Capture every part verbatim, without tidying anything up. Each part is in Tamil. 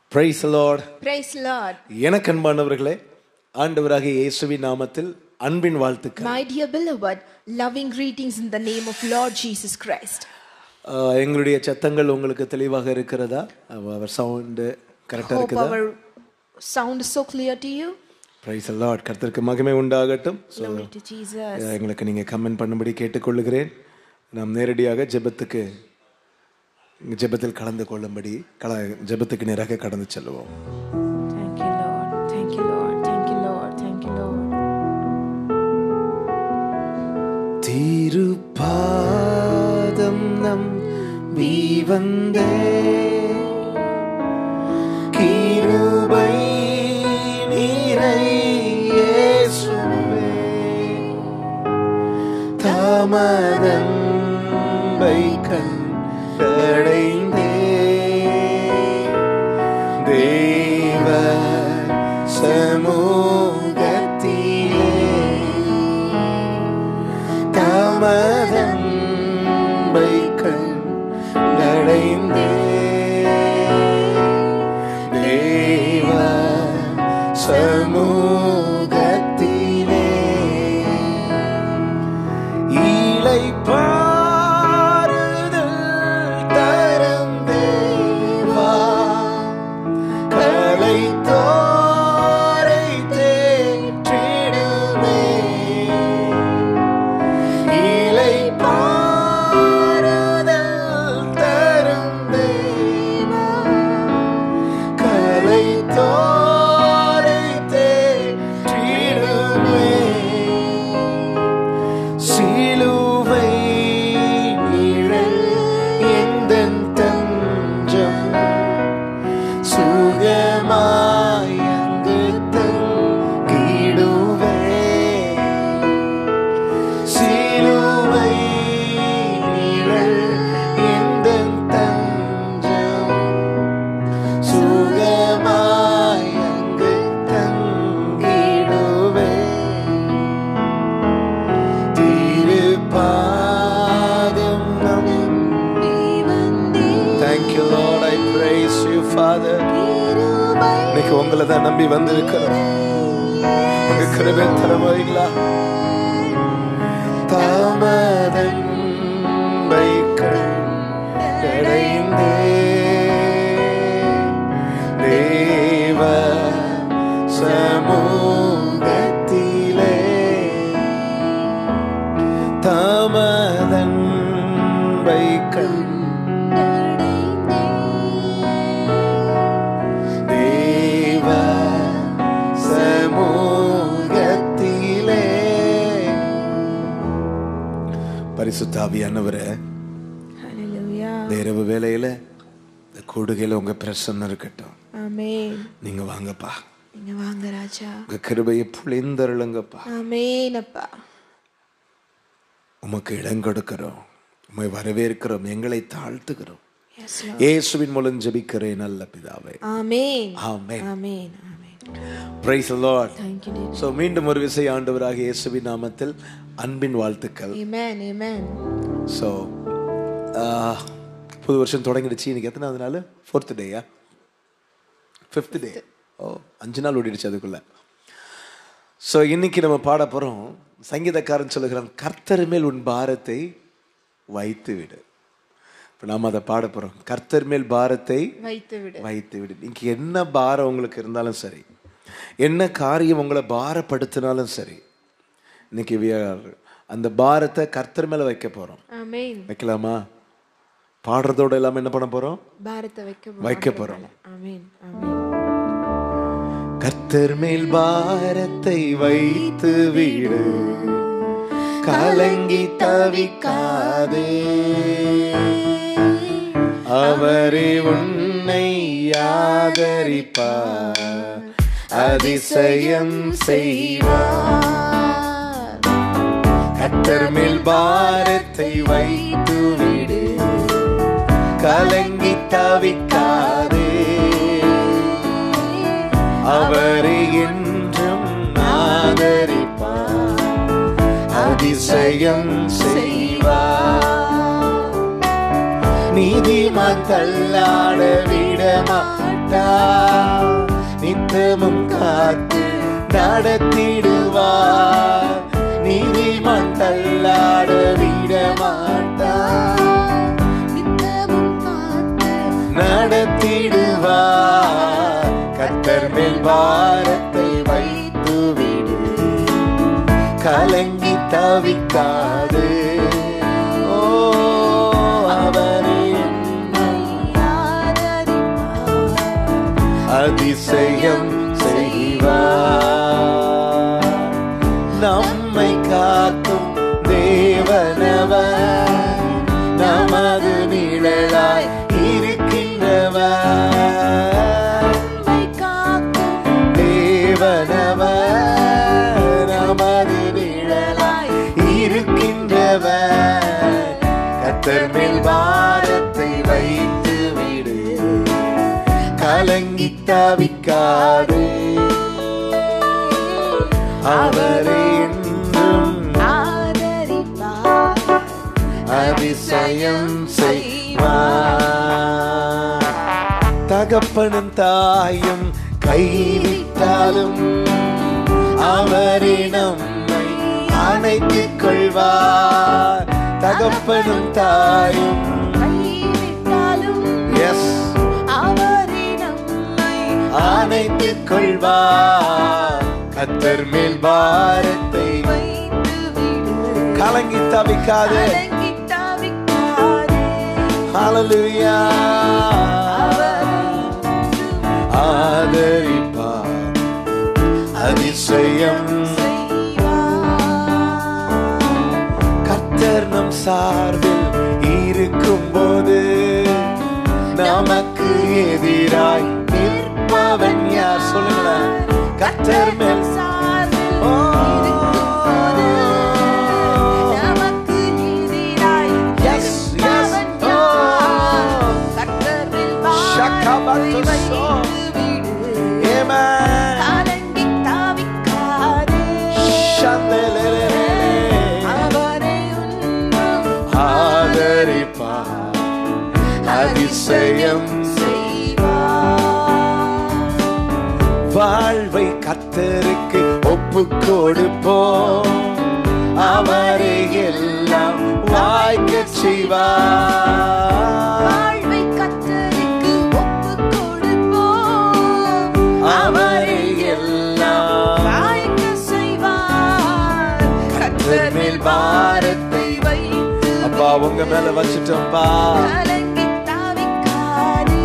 Praise the Lord. Praise the Lord. எனக்கு அன்பானவர்களே, ஆண்டவராகிய இயேசுவின் நாமத்தில் அன்பின் வாழ்த்துக்கள். My dear beloved, loving greetings in the name of Lord Jesus Christ. எங்களுடைய சத்தங்கள் உங்களுக்கு தெளிவாக இருக்கிறதா? our sound கரெக்ட்டா இருக்குதா? Hope our sound is so clear to you. Praise the Lord. கர்த்தருக்கு மகிமை உண்டாகட்டும். Glory to Jesus. எங்களுக்கு நீங்க கமெண்ட் பண்ணும்படி கேட்டுக்கொள்கிறேன். நாம் நேரடியாக ஜெபத்துக்கு ஜெபத்தில் கலந்து கொள்ளும்படி ஜெபத்துக்கு நேராக கடந்து செல்வோம். Thank you Lord. Thank you Lord. Thank you Lord. Thank you Lord. திருப்பாதம் நம் வீவந்தே கிருபை நீரை இயேசுவே தமதன்பை கண் அடைந்தே தேவ சமூகத்திலே தமதன்பை கண் அடைந்தே தேவ சமூகத்திலே இளைப்பா உங்களை தான் நம்பி வந்திருக்கிறோம். உங்க கிருபை தரமாயிங்களா? தாமதன்பை கடைந்தே தேவ சமூகத்திலே தாமதன்பை கண் பரிசுத்த ஆவியானவரே, ஹல்லேலூயா. இரவு வேளையில இந்த கூடுகையில உங்க பிரசன்னம் இருக்கட்டும். ஆமென். நீங்க வாங்கப்பா. நீங்க வாங்க ராஜா. உங்க கிருபையை பொழிந்தருளுங்கப்பா. ஆமென் அப்பா. உமக்கு இடம் கொடுக்கிறோம், உம்மை வரவேற்கிறோம், எங்களை தாழ்த்துகிறோம். Yes Lord. இயேசுவின் மூலம் ஜெபிக்கிறேன் நல்ல பிதாவே. ஆமென். ஆமென். ஆமென். ஆமென். Praise the Lord. Thank you Lord. So மீண்டும் ஒரு விசை ஆண்டவராகிய இயேசுவின் நாமத்தில் அன்பின் வாழ்த்துக்கள். Amen. Amen. So புது வருஷம் தொடங்கிடுச்சு. இன்னைக்கு எத்தனாவது நாள்? ஃபோர்த் டேயா? Fifth day. ஓ, அஞ்சு நாள் ஓடிடுச்சு அதுக்குள்ள. ஸோ இன்னைக்கு நம்ம பாட போகிறோம். சங்கீதக்காரன் சொல்லுகிறான், கர்த்தர் மேல் உன் பாரத்தை வைத்து விடு. இப்போ நாம் அதை பாட போகிறோம். கர்த்தர் மேல் பாரத்தை வைத்து விடு. வைத்து விடு. இன்னைக்கு என்ன பாரம் உங்களுக்கு இருந்தாலும் சரி, என்ன காரியம் உங்களை பாரப்படுத்தினாலும் சரி, இன்னைக்கு அந்த பாரத்தை கர்த்தர் மேல வைக்க போறோம். ஆமென். வைக்கலாமா? பாடுறதோட எல்லாமே என்ன பண்ண போறோம்? பாரத்தை வைக்க வைக்க போறோம். ஆமென். ஆமென். கர்த்தர் மேல் பாரத்தை வைத்து விடு, கலங்கி தவிக்காதே, அவரே உன்னை ஆதரிப்பார், அதிசயம் செய்வார். கர்த்தர் மேல் பாரத்தை வைத்து விடு, கலங்கி தவிக்காதே, அவரை என்றும் ஆதரிப்பார், அதிசயம் செய்வார். நீதிமான் தள்ளாட விடமாட்டார், மாட்டார், நித்தமும் காத்து நடத்திடுவார். நீதிமான் தள்ளாட விட மாட்டார், நித்தமும் காத்து நடத்திடுவார். கர்த்தர் மேல் பாரத்தை வைத்து விடு, கலங்கி தவிக்காது. ஓ அவரே அதிசயம் செய்வார். நம்மை காக்கும் தேவனவர், நமது நிழலாய் இருக்கின்றவர். நம்மை காக்கும் தேவனவர், நமது நிழலாய் இருக்கின்றவர். கர்த்தர் மேல் பாரத்தை வைத்து விடு, கலங்கி தவிக்காது. அவரே என்றும் ஆதரிப்பார், அதிசயம் செய்வார். தகப்பனும் தாயும் கைவிட்டாலும் அவரே நம்மை அணைத்துக் கொள்வார். தகப்பனும் தாயும் கைவிட்டாலும் எஸ் அவரே நம்மை அணைத்துக் கொள்வார். கர்த்தர் மேல் பாரத்தை வைத்து விடு, கலங்கி தவிக்காதே. கலங்கி தவிக்காதே. ஹல்லேலூயா. ஆதரிப்பார், அதிசயம் கர்த்தர் நம் சார்பில் இருக்கும் போது நமக்கு எதிராய் நிற்பவன் யார்? சொல்லுங்களேன். கர்த்தர் மேல் சார்பில் இருக்கும்போது நமக்கு எதிராய் நிற்பவன் யார்? கர்த்தர் மேல் பாரத்தை வைத்து விடு, கலங்கி தவிக்காதே. அவரை ஒன்றும் ஆதரிப்பார், அதிசயம் வாழ்வை கர்த்தருக்கு ஒப்பு கொடுப்போம். அவரை எல்லாம் வாய்க்க செய்வார். வாழ்வை கர்த்தருக்கு ஒப்பு கொடுப்போம். அவரை எல்லாம் வாய்க்க செய்வார். கர்த்தர் மேல் பாரத்தை வைத்து அப்பா உங்க மேல வச்சுட்டோம்பா. கலங்கி தவிக்காதே.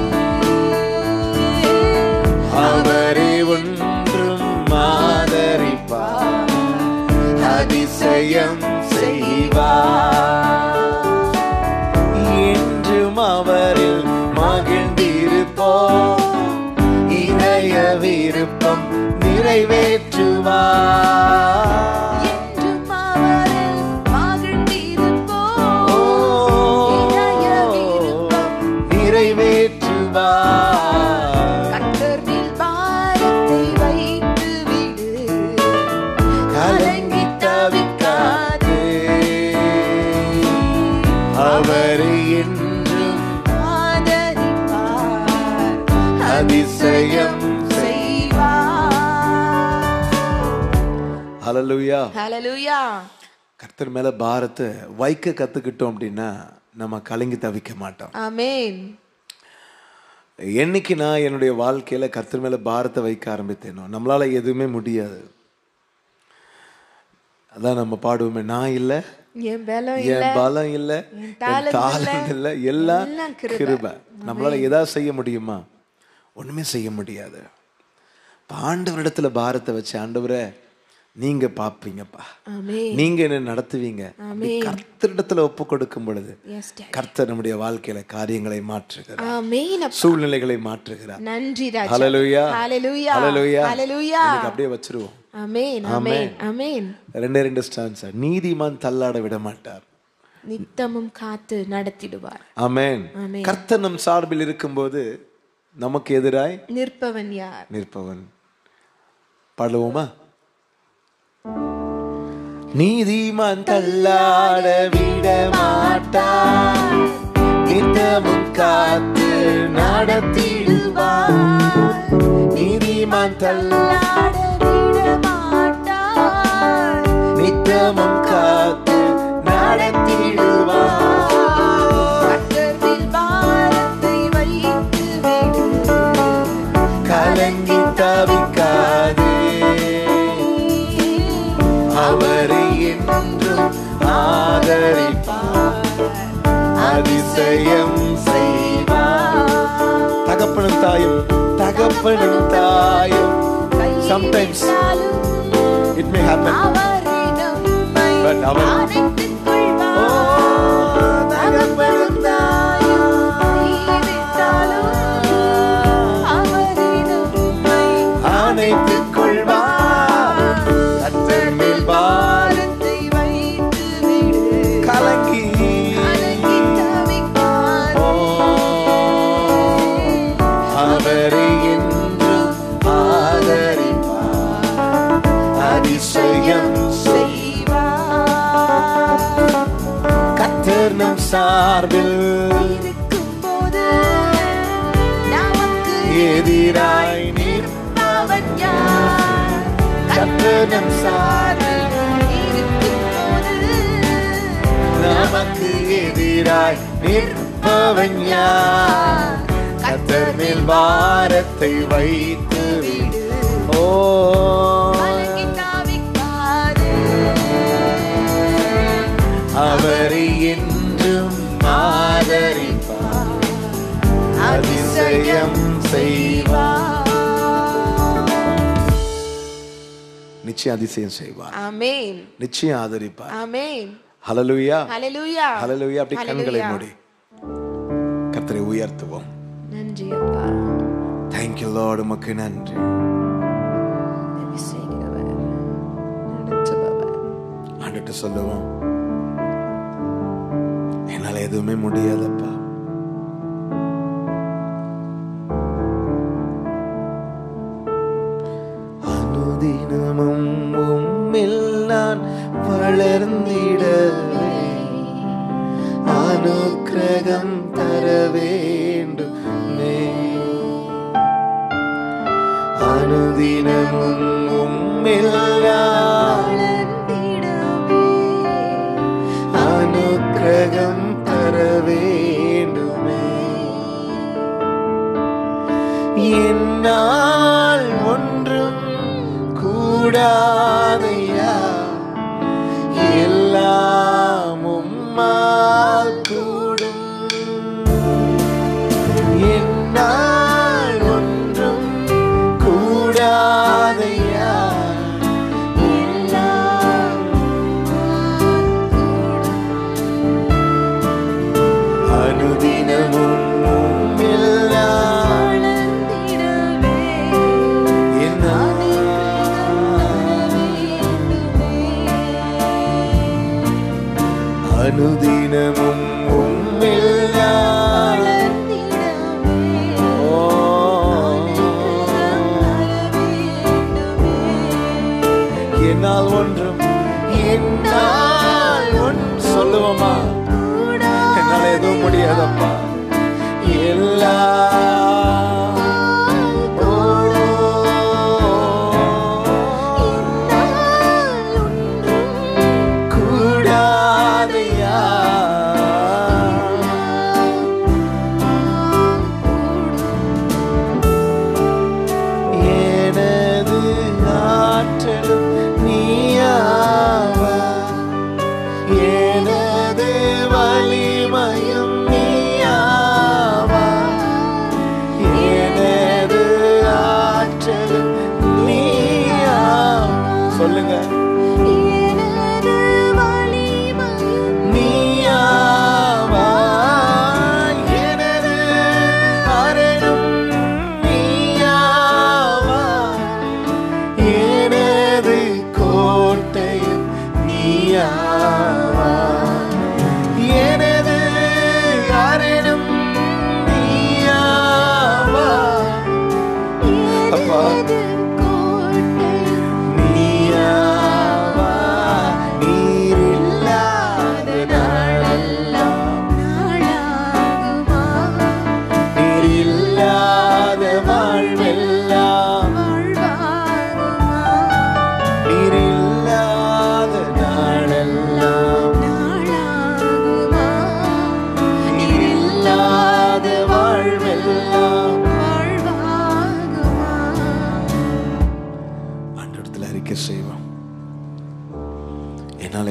அவரே ஒன்றும் ஆதரிப்பார், அதிசயம் செய்வார். என்றும் அவரில் மகிழ்ந்திருப்போம், இதய விருப்பம் நிறைவேற்றுவார். என்றும் அவரில் மகிழ்ந்திருப்போம், இதய விருப்பம் நிறைவேற்றுவார். கர்த்தர் மேல் பாரத்தை வைத்து விடு, கலங்கி தவிக்காதே. அவரை என்றும் ஆதரிப்பார், அதிசயம் செய்வார். ஹல்லேலூயா. ஹல்லேலூயா. கர்த்தர் மேல பாரத்தை வைக்க கத்துக்கிட்டோம் அப்படின்னா நம்ம கலங்கி தவிக்க மாட்டோம். ஆமென். என்னைக்கு நான் என்னுடைய வாழ்க்கையில கர்த்தர் மேல பாரத்தை வைக்க ஆரம்பித்தேனோ நம்மளால எதுவுமே முடியாது. அதான் நம்ம பாடுவோமே, நான் இல்ல, என் பலம் இல்ல, என் பலம் இல்ல, என் என் தாளம் தாளம் இல்ல, எல்லாம் எல்லாம் கிருபை. கிருபை. நம்மளால ஏதாவது செய்ய முடியுமா? ஒண்ணுமே செய்ய முடியாது. ஆண்டவரிடத்துல பாரத்தை வச்சு, ஆண்டவரே நீங்க பாப்பீங்கப்பா, ஆமென். நீங்க என்ன நடத்துவீங்க. கர்த்தரிடத்துல ஒப்பு கொடுக்கும் பொழுது Yes, Dad. கர்த்தர் நம்முடைய வாழ்க்கையில காரியங்களை மாற்றுகிறார், ஆமென் அப்பா. சூழ்நிலைகளை மாற்றுகிறார். நன்றி ராஜா. ஹல்லேலூயா. ஹல்லேலூயா. ஹல்லேலூயா. ஹல்லேலூயா. இன்னைக்கு அப்படியே வச்சிருவோம். ஆமென். ஆமென். ஆமென். ரெண்டே ரெண்டு ஸ்டான்ஸ். நீதிமான் தள்ளாட விட மாட்டார், நித்தமும் காத்து நடத்திடுவார். ஆமென். ஆமென். கர்த்தர் நம் சார்பில் இருக்கும்போது நமக்கு எதிராய் நிற்பவன் யார்? நிற்பவன். பாடுவோமா? நீதிமான் தள்ளாட விட மாட்டார், நித்தமும் காத்து நடத்திடுவார். நான் தள்ளாட மாட்டார், நித்தமும் காத்து நடத்திடுவார். கர்த்தரில் பாரத்தை வைத்து விடு, கலங்கி தவிக்காதே, அவரை என்றும் ஆதரிப்பார், அதிசயம் செய்வார். தகப்பனும் தாயும் தகப்பனும் தாயும் sometimes it may happen, but அவர் தகப்பனும் அணைத்துக் கொள்வார். கர்த்தர் மேல் பாரத்தை வைத்து விடு, கலங்கி அவரை என்றும் ஆதரிப்பார், அதிசயம் செய்வார். கர்த்தர் நம் சார்பில் இருக்கும்போது நமக்கு எதிராய் நிற்பவன் யார்? கர்த்தர் நம் சார்பில் இருக்கும்போது நமக்கு எதிராய் நிற்பவன் யார்? கர்த்தர் மேல் பாரத்தை வைத்து விடு. ஓ கலங்கி தவிக்காதே, அவரை என்றும் ஆதரிப்பார், அதிசயம் செய்வார். நிச்சயம் அதிசயம் செய்வார். ஆமென், நிச்சயம் ஆதரிப்பார். ஆமென். ஹல்லேலூயா, ஹல்லேலூயா, ஹல்லேலூயா. அப்படி கண்களை ஹல்லேலூயா. மூடி கர்த்தரை உயர்த்துவோம். நன்றி அப்பா, Thank you Lord, உமக்கு நன்றி. உதவி செய்கிறவர், நடத்துபவர். ஆண்டுட்டு சொல்லுவோம், என்னால எதுவுமே முடியாதப்பா, அனுதினமும் உம்மில் நான் வளர்ந்திடவே அனுக்கிரகம் தர வேண்டுமே. அனுதினமும் உம்மில் நான் அனுக்கிரகம் தர வேண்டுமே. என்னால் ஒன்றும் கூடாதையா, எல்லாம் உம்மால் கூடும். என்னால் ஒன்றும் கூடாதையா, எல்லாம் அனுதினமும் உம்மில் அனுதினமும் உம்மில் என்னால் ஒன்றும் என்னால் ஒன்று சொல்லுவோமா, என்னால் எதுவும் முடியாதப்பா, எல்லாம் எனது வலிமையும் நீயா,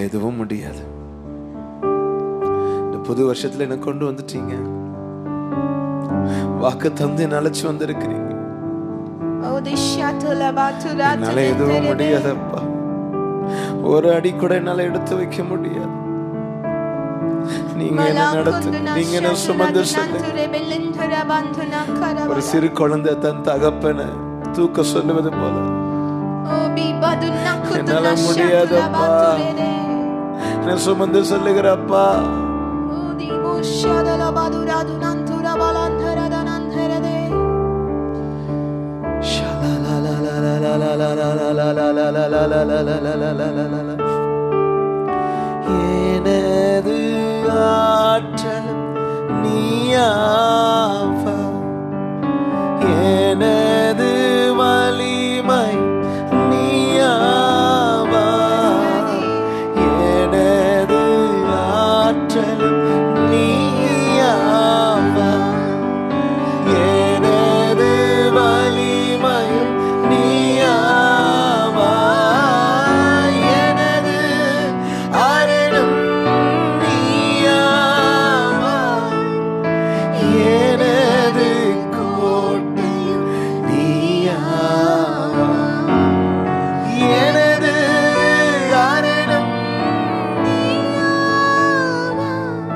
எதுவும் முடியாது. இந்த புது வருஷத்துல என்ன கொண்டு வந்துட்டீங்க. வாக்கு தந்து அழைச்சு வந்திருக்கிறீங்க. என்னால எதுவும் முடியாதப்பா. ஒரு அடி கூட என்னால எடுத்து வைக்க முடியாது. நீங்க என்ன நடத்து, நீங்க என்ன சுமந்து ஒரு சிறு குழந்தை தன் தகப்பனை தூக்க சொல்லுவது போல என்னால முடியாதப்பா. என்ன சுமந்து சொல்லுகிறப்பா. எனது ஆற்றல் நீயாவா, எனது வலிமை நீயாவா, எனது ஆற்றல் நீயாவா, எனது வலிமை நீயாவா, எனது அரணம் நீயாவா, எனது கோட்டையும் நீயாவா, எனது அரணம் நீயாவா,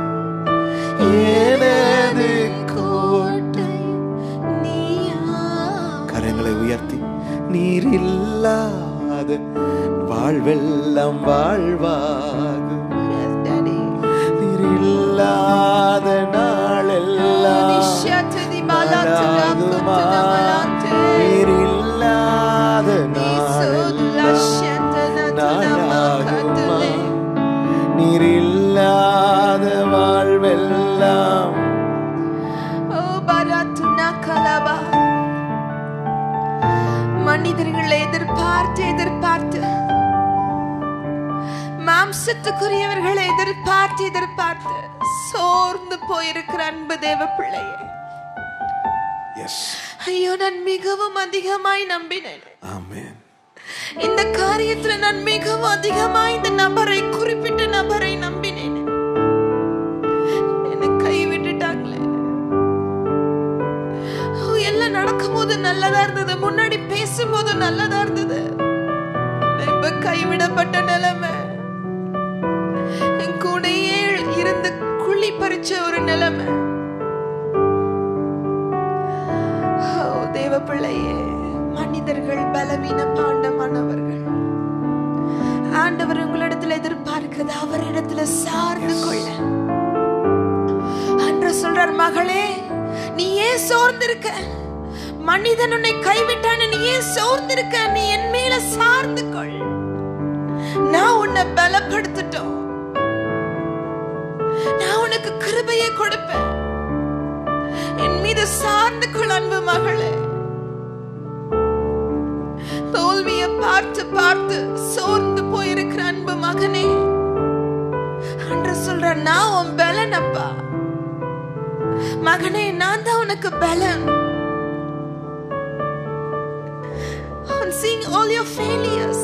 எனது கோட்டையும் நீயாவா. கரங்களை உயர்த்தி நீர் இல்லாத வாழ்வெல்லாம் வாழ்வாகும், நீர் இல்லாத நாளெல்லாம் நாளாகுமா, நீர் இல்லாத நாளெல்லாம் நாளாகுமா, நீர் இல்லாத வாழ்வெல்லாம். மனிதர்களை எதிர்பார்த்து எதிர்பார்த்து, மாம்சத்துக்குரியவர்களை எதிர்பார்த்து எதிர்பார்த்து சோர்ந்து போயிருக்கிற அன்பு தேவ பிள்ளையே, ஐயோ நான் மிகவும் அதிகமாய் நம்பினேன். ஆமென். இந்த காரியத்துல நான் மிகவும் அதிகமாய் இந்த நபரை, குறிப்பிட்ட நபரை நம்பினேன். என்னை கைவிட்டுட்டாங்களே. எல்லாம் நடக்கும் போது நல்லதா இருந்தது, முன்னாடி பேசும்போது நல்லதா இருந்தது. இப்ப கைவிடப்பட்ட நிலைமை, என் கூடையே இருந்து குழி பறிச்ச ஒரு நிலைமை. தேவ பிள்ளையே, மனிதர்கள் பலவீன பாண்டமானவர்கள். ஆண்டவர் உங்களிடத்துல எதிர்பார்க்கிறது அவரிடத்துல சார்ந்து கொள்ள. அன்று சொல்றார், மகளே நீ ஏன் சோர்ந்திருக்க, மனிதன் உன்னை கைவிட்டான்னு நீ ஏன் சோர்ந்திருக்க, நீ என் மேல சார்ந்து கொள், நான் உன்னை பலப்படுத்தட்டும், நான் உனக்கு கிருபையை கொடுப்பேன், என் மீது சார்ந்து கொள் அன்பு மகளே. தோல்வியை பார்த்து பார்த்து சோர்ந்து போயிருக்கிற அன்பு மகனே, அன்று சொல்ற நான் உன் பலன் அப்பா. மகனே நான் தான் உனக்கு பலன். On seeing all your failures,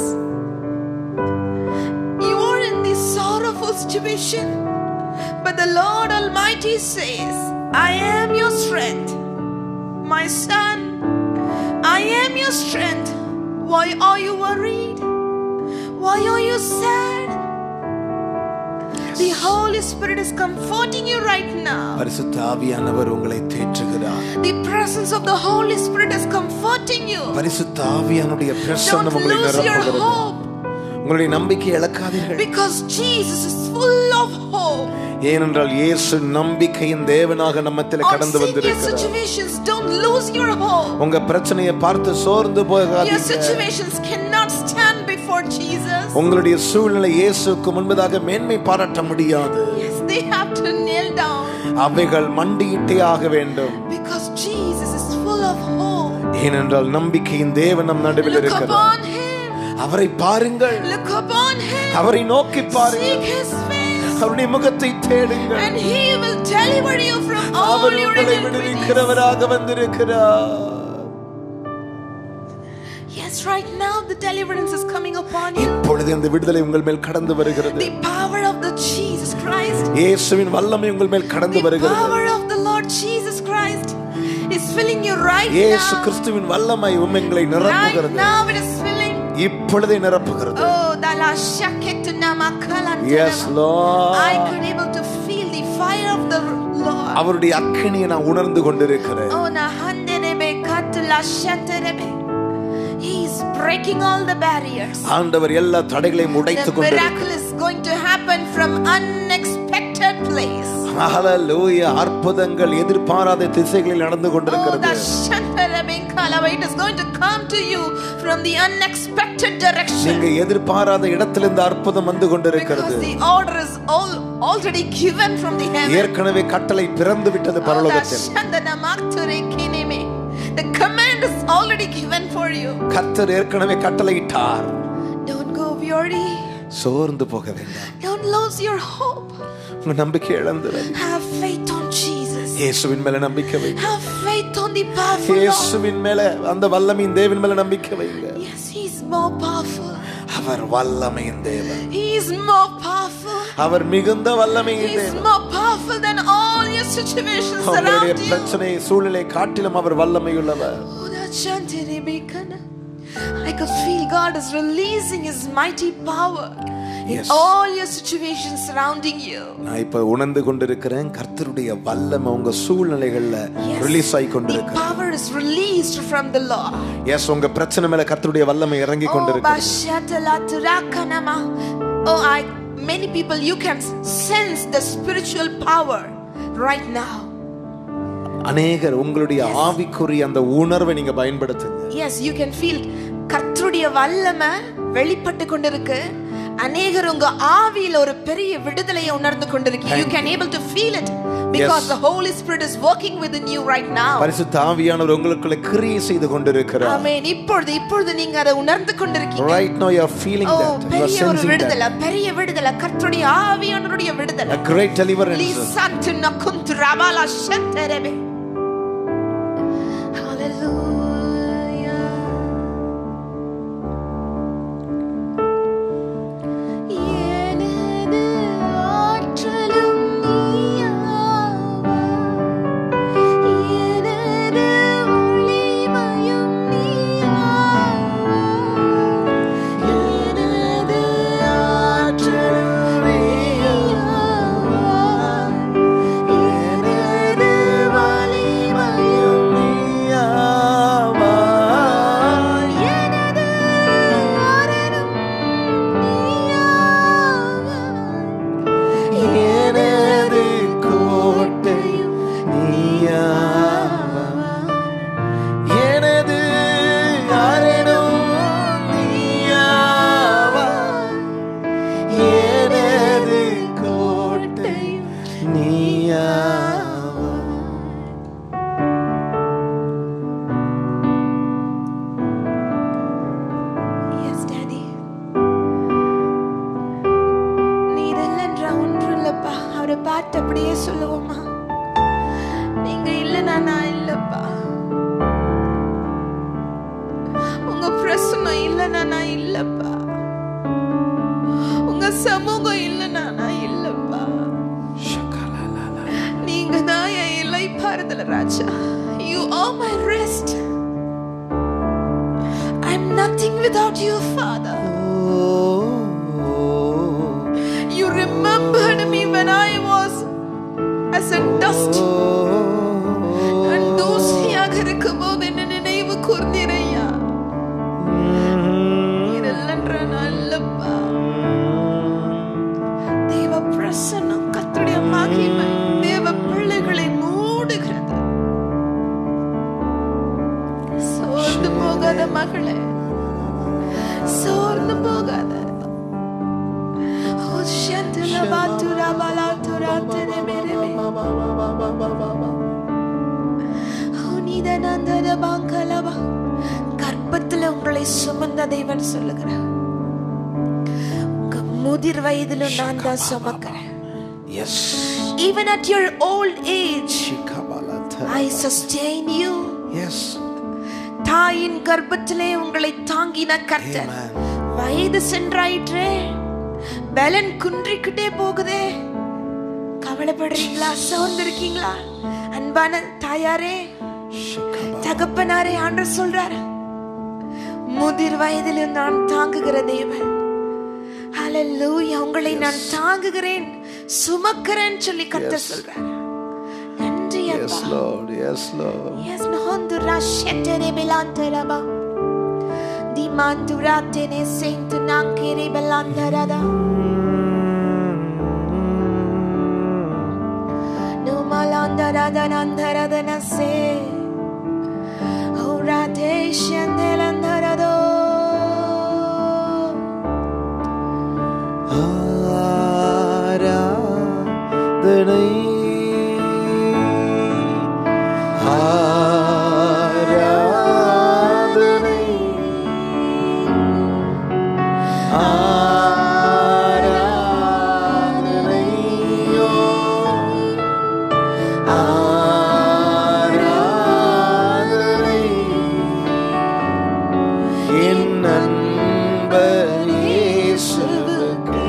you are in this sorrowful situation, but the Lord Almighty says, I am your strength, my son, I am your strength. Why are you worried? Why are you sad? The Holy Spirit is comforting you right now. பரிசுத்த ஆவியானவர் உங்களை தேற்றுகிறார். The presence of the Holy Spirit is comforting you. பரிசுத்த ஆவியானுடைய பிரசன்னம் உங்களை நிரப்புகிறது. உங்களுடைய நம்பிக்கை இழக்காதீர்கள். Because Jesus is full of hope. ஏனென்றால் இயேசு நம்பிக்கையின் தேவனாக நம்மத்திலே கடந்து வந்திருக்கிறார். Situations, don't lose your hope. உங்க பிரச்சனையை பார்த்து சோர்ந்து போகாதீங்க. Your situations cannot stand before Jesus. உங்களுடைய சூழ்நிலை இயேசுவுக்கு முன்பதாக மேன்மை பாராட்ட முடியாது. Yes, they have to kneel down. அவைகள் மண்டியிட்டே ஆக வேண்டும். Because Jesus is full of hope. ஏனென்றால் நம்பிக்கையின் தேவன் நம் நடுவில் இருக்கிறார். Look upon him. அவரை பாருங்கள். Look upon him. அவரை நோக்கி பாருங்கள். Seek his face. அவருடைய முகத்தை தேடுங்கள். And he will deliver you from all your iniquities. விடுவிக்கிறவராக வந்திருக்கிறார். Yes, right now the deliverance is coming upon you. இப்பொழுது அந்த விடுதலை உங்கள் மேல் கடந்து வருகிறது. The power of the Jesus Christ. இயேசுவின் வல்லமை உங்கள் மேல் கடந்து வருகிறது. The power of the Lord Jesus Christ is filling you right now. இயேசு கிறிஸ்துவின் வல்லமை உங்களை நிரப்புகிறது. Right now it is filling. இப்பொழுதே நிரப்புகிறது. Oh, dala shaketu namakalan. Yes, Lord. I could able to feel the fire of the Lord. அவருடைய அக்கினியை நான் உணர்ந்து கொண்டிருக்கிறேன். Oh, na handerebe katla shanterebe. He is breaking all the barriers. ஆண்டவர் எல்லா தடைகளையும் உடைத்து கொண்டிருக்கிறார். The கொண்டிருக்கிறார். miracle is going to happen from unexpected place. Hallelujah. அற்புதங்கள் எதிர்பாராத திசைகளில் நடந்து கொண்டிருக்கிறது. Oh, the shanterebe kalava. It is going to come to you from the unexpected direction. நீங்க எதிர்பாராத இடத்திலிருந்து அற்புதம் வந்து கொண்டிருக்கிறது. Because the order is all already given from the heaven. ஏற்கனவே கட்டளை பிறந்து விட்டது பரலோகத்தில். The command is already given for you. கர்த்தர் ஏற்கனவே கட்டளையிட்டார். Don't go weary. சோர்ந்து போக வேண்டாம். Don't lose your hope. உங்க நம்பிக்கை இழந்துடாதீங்க. Have faith on Jesus. இயேசுவின் மேல நம்பிக்கை வைங்க. Have faith on the powerful Lord. இயேசுவின் மேல அந்த வல்லமையின் தேவன் மேல நம்பிக்கை வைங்க. Yes, he is more powerful. அவர் வல்லமையின் தேவன். He is more powerful. அவர் மிகுந்த வல்லமையின் தேவன். He is more powerful than all your situations around you. உங்களுடைய பிரச்சனை சூழ்நிலை காட்டிலும் அவர் வல்லமையுள்ளவர். Oh, that chanteribikana. I could feel God is releasing his mighty power in yes. all your situations surrounding you. நான் இப்ப உணர்ந்து கொண்டிருக்கிறேன் கர்த்தருடைய வல்லமை உங்க சூழ்நிலைகள்ல ரிலீஸ் ஆகி கொண்டிருக்கு. The power is released from the Lord. Yes, உங்க பிரச்சனை மேல கர்த்தருடைய வல்லமை இறங்கி கொண்டிருக்கு. Oh, I many people you can sense the spiritual power right now. அநேகர் உங்களுடைய ஆவிக்குரிய அந்த உணர்வை நீங்க பயன்படுத்துங்க. Yes, you can feel கர்த்தருடைய வல்லமை வெளிப்பட்டு கொண்டிருக்கு. அநேகர் உங்க ஆவியில ஒரு பெரிய விடுதலையை உணர்ந்து கொண்டிருக்கீங்க. You can able to feel it because yes. the Holy Spirit is working within you right now. பரிசுத்த ஆவியானவர் உங்களுக்குள்ள கிரியை செய்து கொண்டிருக்கிறார். ஆமென். இப்பொழுது இப்பொழுது நீங்க அதை உணர்ந்து கொண்டிருக்கீங்க. Right now you are feeling that. You are பெரிய ஒரு sensing விடுதலை, that. பெரிய விடுதலை, கர்த்தருடைய ஆவியானவருடைய விடுதலை. A great deliverance. லிசன்ட் நகுந்த் ரபாலா ஷந்தரபே. Hallelujah. You are my rest. I'm nothing without you, Father. You remembered me when I was as a dust. And those yagarikabod in ninevu kurdiraya. Idallandra nallappa. Deva prasanna kathrudiya mahimai deva pillaigale moodugirathu. சோர்ந்து போகாத மகளே, சோர்ந்து போகாத. ஓ ஷந்தல பாத்துரா பாலாத்துரா தெனமெரே. ஓ நீதனந்தர பாங்கலவா. கர்ப்பத்துல உங்களை சுமந்த தேவன் சொல்லுகிறார். உங்க முதிர் வயதிலும் நான் தான் சுமக்கிறேன். Yes. Even at your old age, I sustain you. Yes. தாயின் கர்ப்பத்திலே உங்களை தாங்கின கர்த்தர். வயது சென்றாயிற்றே, பலன் குன்றிக்கிட்டே போகுதே, கவலைப்படுறீங்களா? சோர்ந்திருக்கீங்களா? அன்பான தாயாரே, தகப்பனாரே, ஆண்டவர் சொல்றார், முதிர் வயதில் நான் தாங்குகிற தேவன். ஹல்லேலூயா. உங்களை நான் தாங்குகிறேன், சுமக்கிறேன் சொல்லி கர்த்தர் சொல்றார். நன்றி அப்பா. Yes Lord, yes Lord. Yes Lord. Rashetere belanteraba. Di mandurate ne saint nankere belanterada. No malandarada nandarada na se. Orate shandelandarado. ஆராதனை ஆராதனை ஆராதனையோ ஆராதனை என் நண்பர் இயேசுவுக்கே,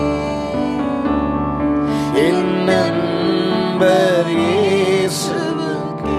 என் நண்பர் இயேசுவுக்கே.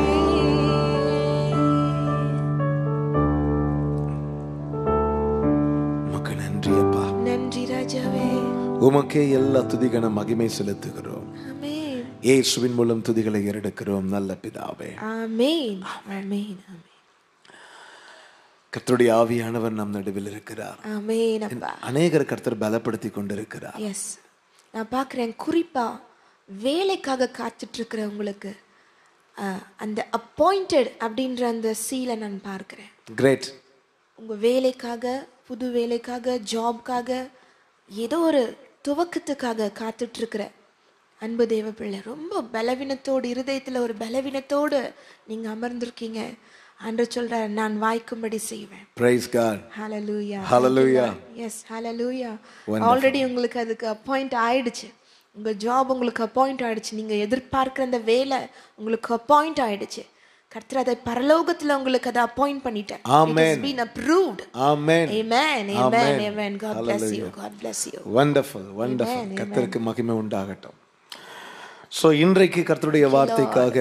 உமக்கு நன்றி அப்பா. நன்றி ராஜாவே. உமக்கே எல்லா துதிகன மகிமை செலுத்துகிறோம். ஆமென். இயேசுவின் மூலம் துதிகளை ஏறெடுக்கிறோம் நல்ல பிதாவே. ஆமென். ஆமென். ஆமென். கர்த்தருடைய ஆவியானவர் நம் நடுவில் இருக்கிறார். ஆமென் அப்பா. அநேகர் கர்த்தர் பலப்படுத்தி கொண்டிருக்கிறார். எஸ், நான் பார்க்குறேன், குறிப்பா வேலைக்காக காத்துட்டு இருக்கிற உங்களுக்கு அந்த அப்பாயிண்டட் அப்படின்ற அந்த சீலை நான் பார்க்கிறேன். கிரேட். உங்க வேலைக்காக, புது வேலைக்காக, ஜாப்காக, ஏதோ ஒரு துவக்கத்துக்காக காத்துட்டு இருக்கிற அன்பு தேவ பிள்ளை, ரொம்ப பலவீனத்தோடு, இருதயத்துல ஒரு பலவீனத்தோடு நீங்க அமர்ந்திருக்கீங்க. ஆண்டவர் சொல்றார், நான் வாய்க்கும்படி செய்வேன். Praise God. Hallelujah. Hallelujah. Yes, hallelujah. Already உங்களுக்கு அதுக்கு அப்பாயிண்ட் ஆயிடுச்சு. உங்க ஜாப் உங்களுக்கு அப்பாயிண்ட் ஆயிடுச்சு. நீங்க எதிர்பார்க்கிற அந்த வேலை உங்களுக்கு அப்பாயிண்ட் ஆயிடுச்சு. கர்த்தர் அதை பரலோகத்துல உங்களுக்கு அதை அப்பாயிண்ட் பண்ணிட்டார். It has been approved. Amen. Amen. Amen. Amen. God bless you. God bless you. Wonderful. Wonderful. கர்த்தருக்கு மகிமை உண்டாகட்டும். சோ இன்றைக்கு கர்த்தருடைய வார்த்தைக்காக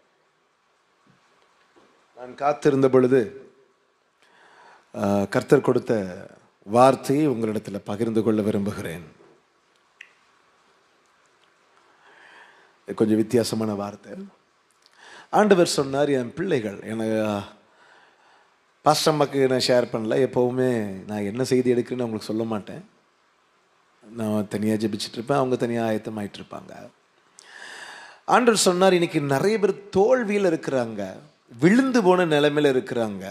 நான் காத்திருந்த பொழுது கர்த்தர் கொடுத்த வார்த்தையை உங்களிடத்தில் பகிர்ந்து கொள்ள விரும்புகிறேன். கொஞ்சம் வித்தியாசமான வார்த்தை. ஆண்டவர் சொன்னார், என் பிள்ளைகள் எனக்கு பாஸ்டம்மாக்கு நான் ஷேர் பண்ணல. எப்போவுமே நான் என்ன செய்தி எடுக்கிறேன்னு அவங்களுக்கு சொல்ல மாட்டேன். நான் தனியாக ஜெபிச்சுட்டு இருப்பேன், அவங்க தனியாக ஆயத்தமாயிட்டு இருப்பாங்க. ஆண்டவர் சொன்னார், இன்னைக்கு நிறைய பேர் தோல்வியில் இருக்கிறாங்க, விழுந்து போன நிலைமையில இருக்கிறாங்க.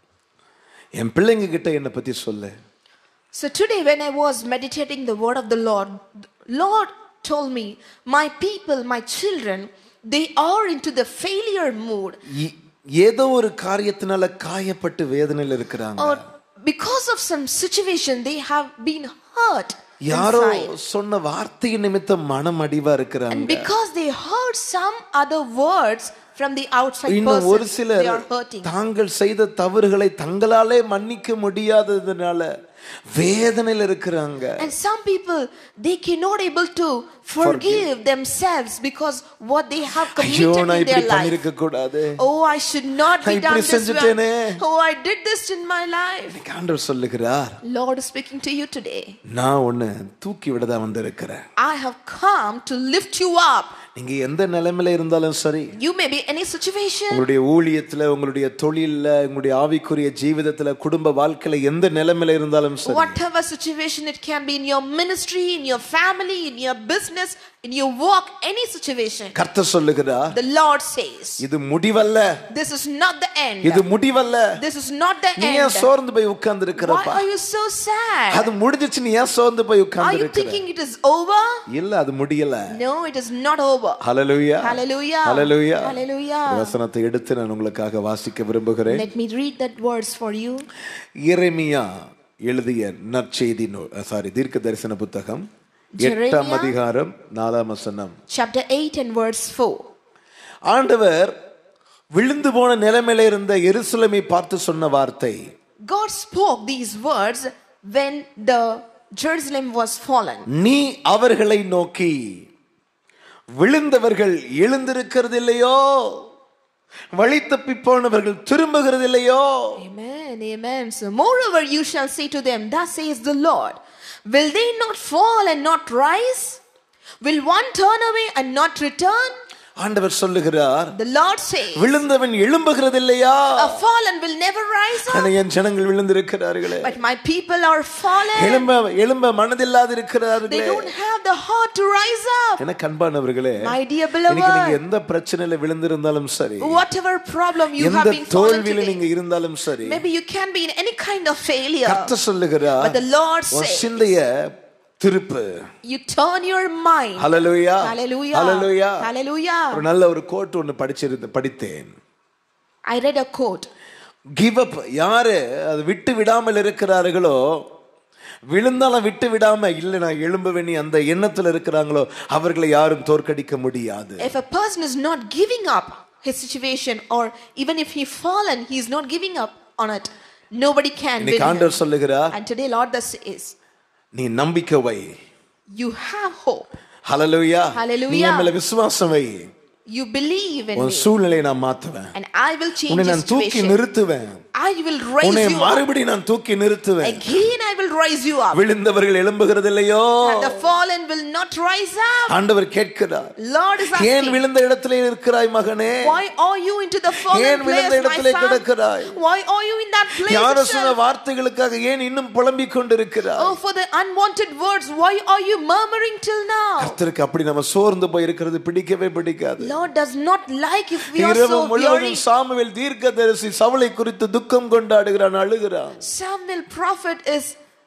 என் பிள்ளைங்க கிட்ட என்னை பத்தி சொல்லு. So today when I was meditating the word of the Lord, Lord told me, my people, my children, they are into the failure mood. ஏதோ ஒரு காரியத்தினால காயப்பட்டு வேதனையில் இருக்கிறாங்க. Or because of some situation they have been hurt. யாரோ சொன்ன வார்த்தை நிமித்தம் மனம் அடிவா இருக்கிறாங்க. And because they heard some other words from the outside person, ஒரு சிலர் they are hurting. தாங்கள் செய்த தவறுகளை தங்களாலே மன்னிக்க முடியாததனால வேதனையில் இருக்கிறாங்க. And some people, they cannot able to forgive themselves because what they have committed in their life. Oh, I should not be done this way. Oh, I did this in my life. ஆண்டவர் சொல்லுகிறார், Lord is speaking to you today. நான் உன்னை தூக்கி விடதா வந்திருக்கிறேன். I have come to lift you up. நீங்க எந்த நிலைமையில இருந்தாலும் சரி, you may be any situation, உங்களுடைய ஊழியத்துல, உங்களுடைய தொழில்ல, உங்களுடைய ஆவிக்குரிய ஜீவிதத்துல, குடும்ப வாழ்க்கையில எந்த நிலைமையில இருந்தாலும் சரி, whatever situation it can be, in your ministry, in your family, in your business, in your work, any situation, கர்த்தர் சொல்லுகிறார், the Lord says, இது முடிவல்ல, this is not the end, இது முடிவல்ல, this is not the end. நீ ஏன் சோர்ந்து போய் உட்கார்ந்து இருக்கறப்பா? Why are you so sad? அது முடிஞ்சிச்சு, நீ ஏன் சோர்ந்து போய் உட்கார்ந்து இருக்கற? Are you thinking it is over? இல்ல, அது முடியல. No, it is not over. Hallelujah. Hallelujah. Hallelujah. Hallelujah. வசனத்தை எடுத்து நான் உங்களுக்காக வாசிக்க விரும்புகிறேன். Let me read that words for you. எரேமியா எழுதிய நற்செய்தி சாரி தீர்க்க தரிசன புத்தகம் எட்டாம் அதிகாரம் நாலாம் வசனம். Chapter eight and verse four. ஆண்டவர் விழுந்து போன நிலைமையில இருந்த எருசலேமை பார்த்து சொன்ன வார்த்தை. God spoke these words when the Jerusalem was fallen. நீ அவர்களை நோக்கி விழுந்தவர்கள் எழுந்திருக்கிறது இல்லையோ, வழி தப்பி போனவர்கள் திரும்புகிறது இல்லையோ. Amen, amen. So moreover you shall say to them, thus says the Lord, will they not fall and not rise? Will one turn away and not return? ஆண்டவர் சொல்லுகிறார், The Lord says, விழுந்தவன் எழும்புகிறது இல்லையா? a fallen will never rise up. ஆனா என் ஜனங்கள் விழுந்திருக்கிறார்களே, But my people are fallen. எழும்ப எழும்ப மனதில்லாது They இருக்கிறார்களே. don't have the heart to rise up. எனக்கு அன்பானவர்களே, My dear இன்னைக்கு நீங்க beloved, எந்த பிரச்சனையில விழுந்திருந்தாலும் சரி, whatever problem you have எந்த been fallen தோல்வியில நீங்க today, இருந்தாலும் சரி, maybe you can be in any kind of failure. கர்த்தர் சொல்லுகிறார், But the Lord உன் says, சிந்தைய திருப்பு. you turn your mind. Hallelujah, Hallelujah. Hallelujah. Hallelujah. ஒரு நல்ல ஒரு கோட் ஒன்னு படிச்சிருந்து படித்தேன். I read a quote. Give up. யாரு அது விட்டு விடாமல் இருக்கிறார்களோ, விழுந்தாலும் விட்டு விடாம இல்ல நான் எழும்புவேன் அந்த எண்ணத்துல இருக்கிறாங்களோ, அவர்களை யாரும் தோற்கடிக்க முடியாது. If a person is not giving up his situation, or even if he fallen, he is not giving up on it, nobody can win இன்னைக்கு him. ஆண்டவர் சொல்லுகிறார், And today Lord thus says, நீ நம்பிக்கை வை. you have hope. Hallelujah. Hallelujah. நீ என் மேல விசுவாசம் வை. You believe in உன் me, சூழ்நிலையை நான் மாத்துவேன். and I will change உன்னை your நான் தூக்கி situation. நிறுத்துவேன். I will raise உன்னை you up. மறுபடியும் நான் தூக்கி நிறுத்துவேன். Again I will raise you up. விழுந்தவர்கள் எழும்புகிறது இல்லையோ, And the fallen will not rise up. ஆண்டவர் கேட்கிறார், Lord is ஏன் asking, விழுந்த இடத்திலே இருக்கிறாய் மகனே? why are you into the fallen ஏன் விழுந்த place, my இடத்திலே son? கிடக்கிறாய்? Why are you in that place யாரோ சொன்ன itself? வார்த்தைகளுக்காக ஏன் இன்னும் புலம்பிக் கொண்டிருக்கிறாய்? Oh, for the unwanted words, why are you murmuring till now? கர்த்தருக்கு அப்படி நம்ம சோர்ந்து போய் இருக்கிறது பிடிக்கவே பிடிக்காது. Lord does not like if we are இரவு so முழுவதும் weary. சாமுவேல் தீர்க்கதரிசி சவுலை குறித்து துக்கம் கொண்டாடுகிறான், அழுகிறான். Samuel prophet is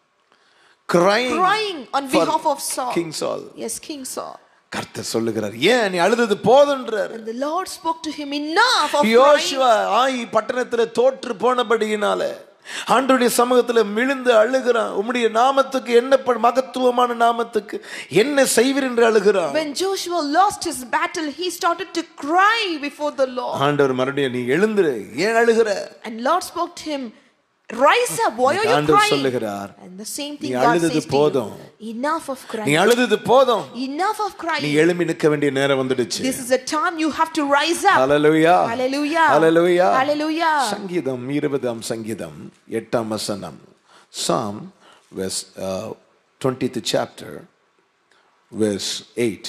crying, crying on for behalf of Saul. King Saul. Yes, King Saul. கர்த்தர் சொல்லுகிறார், ஏன் நீ அழுதது போதுன்றார். And the Lord spoke to him, enough of crying. யோசுவா ஆயி பட்டணத்துல தோற்று போனபடியினால ஆண்டவருடைய சமூகத்துல விழுந்து அழுகிறான். உம்முடைய நாமத்துக்கு என்ன மகத்துவமான நாமத்துக்கு என்ன செய்வீர் என்று அழுகிறான். When Joshua lost his battle, he started to cry before the Lord. ஆண்டவர் மறுபடியும் நீ எழுந்துரு, ஏன் அழுகிற? And Lord spoke to him, rise up, why are you ஆண்டவர் crying? சொல்லுகிறார், And the same thing நீ God அழுதது says to போதும். you, enough of நீ crying. அழுதது போதும். Enough of நீ crying. எழும்பி நிற்க வேண்டிய நேரம் வந்துடுச்சு. This is a time you have to rise up. Hallelujah, Hallelujah. Hallelujah, Hallelujah. சங்கீதம் இருபதாம் சங்கீதம் எட்டாம் வசனம். Psalm verse uh, twentieth chapter verse eight.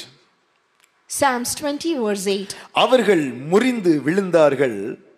Psalms twenty verse eight. அவர்கள் முறிந்து விழுந்தார்கள்,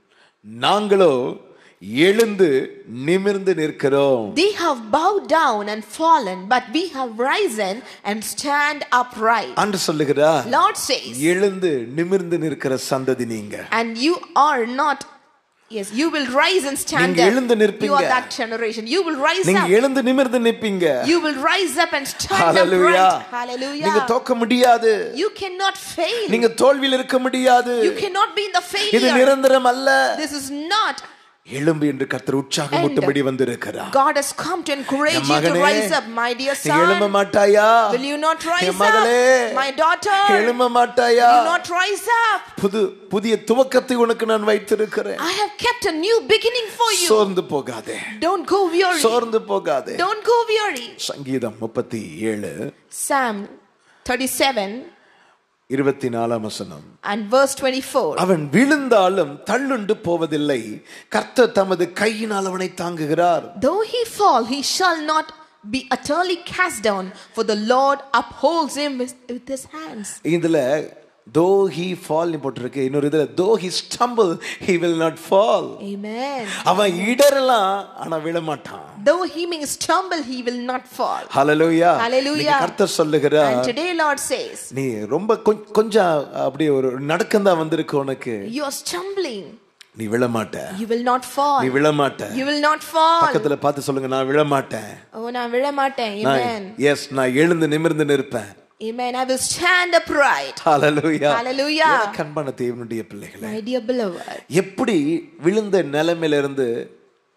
நாங்களோ எழுந்து நிமிர்ந்து நிற்கிறோம். They have bowed down and fallen, but we have risen and stand upright. ஆண்டவர் சொல்லுகிறார், Lord says, எழுந்து நிமிர்ந்து நிற்கிற சந்ததி நீங்க. and you are not, yes, you will rise and stand நீங்க எழுந்து up. நிற்பீங்க. You are that generation. You will rise நீங்க up. எழுந்து நிமிர்ந்து நிற்பீங்க. You will rise up and stand hallelujah. upright. Hallelujah. நீங்க தோக்க முடியாது. You cannot fail. நீங்க தோல்வியில் இருக்க முடியாது. You cannot be in the இது failure. நிரந்தரம் அல்ல. This is not. எழும்பு என்று கர்த்தர் உற்சாகமூட்டும்படி வந்திருக்கிறார். God has come to encourage you to rise up, my dear நீ எழும்ப son. மாட்டாயா? Will you not rise என் மகளே, up, my daughter? எழும்ப மாட்டாயா? Will you not rise up? புது புதிய துவக்கத்தை உனக்கு நான் வைத்திருக்கிறேன். I have kept a new beginning for you. சோர்ந்து போகாதே. Don't go weary. சோர்ந்து போகாதே. Don't go weary. சங்கீதம் முப்பத்தி ஏழு Psalm thirty-seven இருபத்தி நாலாம் வசனம். and verse twenty-four. அவன் விழுந்தாலும் தள்ளுண்டு போவதில்லை, கர்த்தர் தமது கையினால் அவனை தாங்குகிறார். Though he fall, he shall not be utterly cast down, for the Lord upholds him with, with his hands. இதுல though he fall னு போட்டிருக்கு. இன்னொரு இதுல though he stumble he will not fall. Amen. அவன் இடறலாம் ஆனா விழ மாட்டான். Though he may stumble, he will not fall. Hallelujah. Hallelujah. கர்த்தர் சொல்லுகிறார், And today Lord says, நீ ரொம்ப கொ- கொஞ்சம் அப்படியே ஒரு நடக்கம் தான் வந்திருக்கு உனக்கு. you are stumbling. நீ விழ மாட்ட. You will not fall. நீ விழ மாட்ட. You will not fall. பக்கத்துல பார்த்து சொல்லுங்க, நான் விழ மாட்டேன். Oh, நான் விழ மாட்டேன். Amen. எஸ், நான் எழுந்து நிமிர்ந்து நிற்பேன். Amen. I will stand upright. Hallelujah. Hallelujah. எனக்கு அன்பான தேவனுடைய பிள்ளைகளே, My dear beloved. எப்படி விழுந்த நிலைமையில இருந்து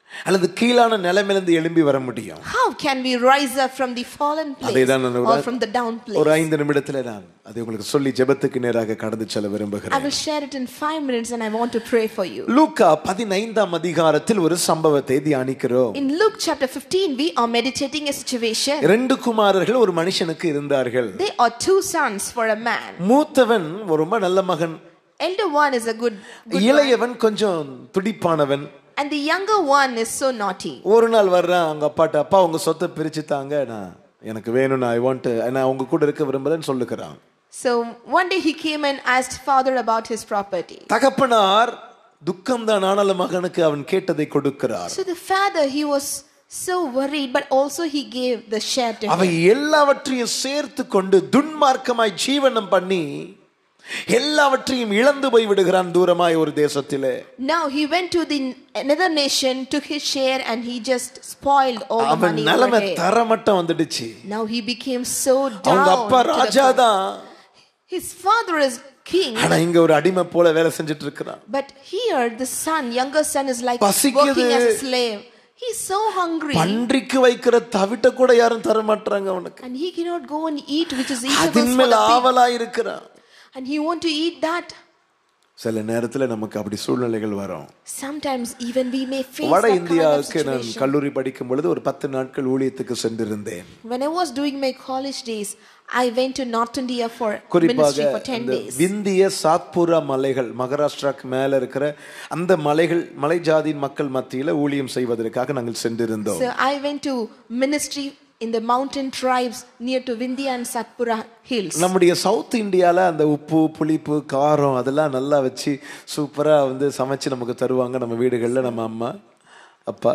அல்லது கீழான நிலைமையிலிருந்து எழும்பி வர முடியும்? How can we rise up from the fallen place or from the down place? ஒரு ஐந்து நிமிடத்துல நான் அதை உங்களுக்கு சொல்லி ஜெபத்துக்கு நேராக கடந்து செல்ல விரும்புகிறேன். I will share it in five minutes and I want to pray for you. லூக்கா பதினைந்தாம் அதிகாரத்தில் ஒரு சம்பவத்தை தியானிக்கிறோம். In Luke chapter fifteen we are meditating a situation. இரண்டு குமாரர்கள் ஒரு மனுஷனுக்கு இருந்தார்கள். They are two sons for a man. மூத்தவன் ஒரு ரொம்ப நல்ல மகன். Elder one is a good, good இளையவன் கொஞ்சம் துடிப்பானவன். And the younger one is so naughty. ஒரு நாள் வர்றான் அவங்க அப்பாட்ட, அப்பா உங்க சொத்தை பிரிச்சு தாங்க, நான் எனக்கு வேணும், நான் ஐ வாண்ட், நான் உங்க கூட இருக்க விரும்புறேன்னு சொல்லுகிறான். So one day he came and asked father about his property. தகப்பனார் துக்கம்தான், ஆனாலும் மகனுக்கு அவன் கேட்டதை கொடுக்கிறார். So the father, he was so worried, but also he gave the share to him. அவன் எல்லாவற்றையும் சேர்த்து கொண்டு துன்மார்க்கமாய் ஜீவனம் பண்ணி எல்லாவற்றையும் இழந்து போய் விடுகிறான் தூரமாய் ஒரு தேசத்திலே. Now he went to the another nation, took his share and he just spoiled all the money. அவன் நிலைமை தரமட்டம் வந்துடுச்சு. Now he became so down. அவங்க அப்பா ராஜாதான், his father is king, ஆனா இங்க ஒரு அடிமை போல வேலை செஞ்சிட்டு இருக்கான். but here the son, younger son is like working as a slave. He is so hungry. பன்றிக்கு வைக்கிற தவிட்ட கூட யாரும் தர மாட்டாங்க அவனுக்கு. And he cannot go and eat which is eatable அதின் for மேல the pig. ஆவலா இருக்கிறான். And he want to eat that. சில நேரத்துல நமக்கு அப்படி சூழ்நிலைகள் வரும். Sometimes even we may face வட that kind of இந்தியாவுக்கு நான் situation. கல்லூரி படிக்கும் பொழுது ஒரு பத்து நாட்கள் ஊழியத்துக்கு சென்றிருந்தேன். When I was doing my college days, I went to North India for ministry for ten days. Vindhya Satpura மலைகள், மகாராஷ்டிராக்கு மேல இருக்கிற அந்த மலைகள், மலை ஜாதியின் மக்கள் மத்தியில ஊழியம் செய்வதற்காக நாங்கள் சென்றிருந்தோம். So I went to ministry in the mountain tribes near to Vindhya and Satpura hills. நம்முடைய சவுத் இந்தியால அந்த உப்பு, புளிப்பு, காரம் அதெல்லாம் நல்லா வச்சு சூப்பரா வந்து சமைச்சு நமக்கு தருவாங்க நம்ம வீடுகள்ல, நம்ம அம்மா அப்பா.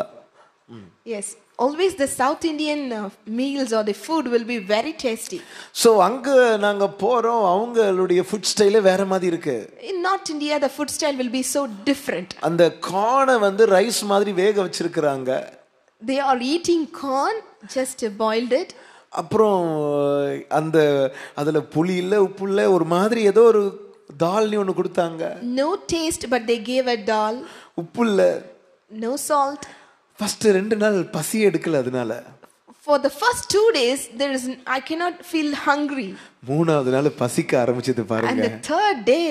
Yes, always the South Indian uh, meals or the food will be very tasty. So அங்க நாங்க போறோம், அவங்களுடைய ஃபுட் ஸ்டைலே வேற மாதிரி இருக்கு. In North India the food style will be so different. அந்த கார்னை வந்து ரைஸ் மாதிரி வேக வச்சிருக்காங்க. They are eating corn, just boiled it. அப்புறம் அந்த அதுல புளி இல்ல, உப்பு இல்ல, ஒரு மாதிரி ஏதோ ஒரு தால்னி ஒன்னு கொடுத்தாங்க. No taste, but they gave a dal. உப்பு இல்ல, no salt. ஃபர்ஸ்ட் ரெண்டு நாள் பசி எடுக்கல, அதனால for the first two days there is I cannot feel hungry. மூணாவது நாள் பசிக்க ஆரம்பிச்சது பாருங்க. And the third day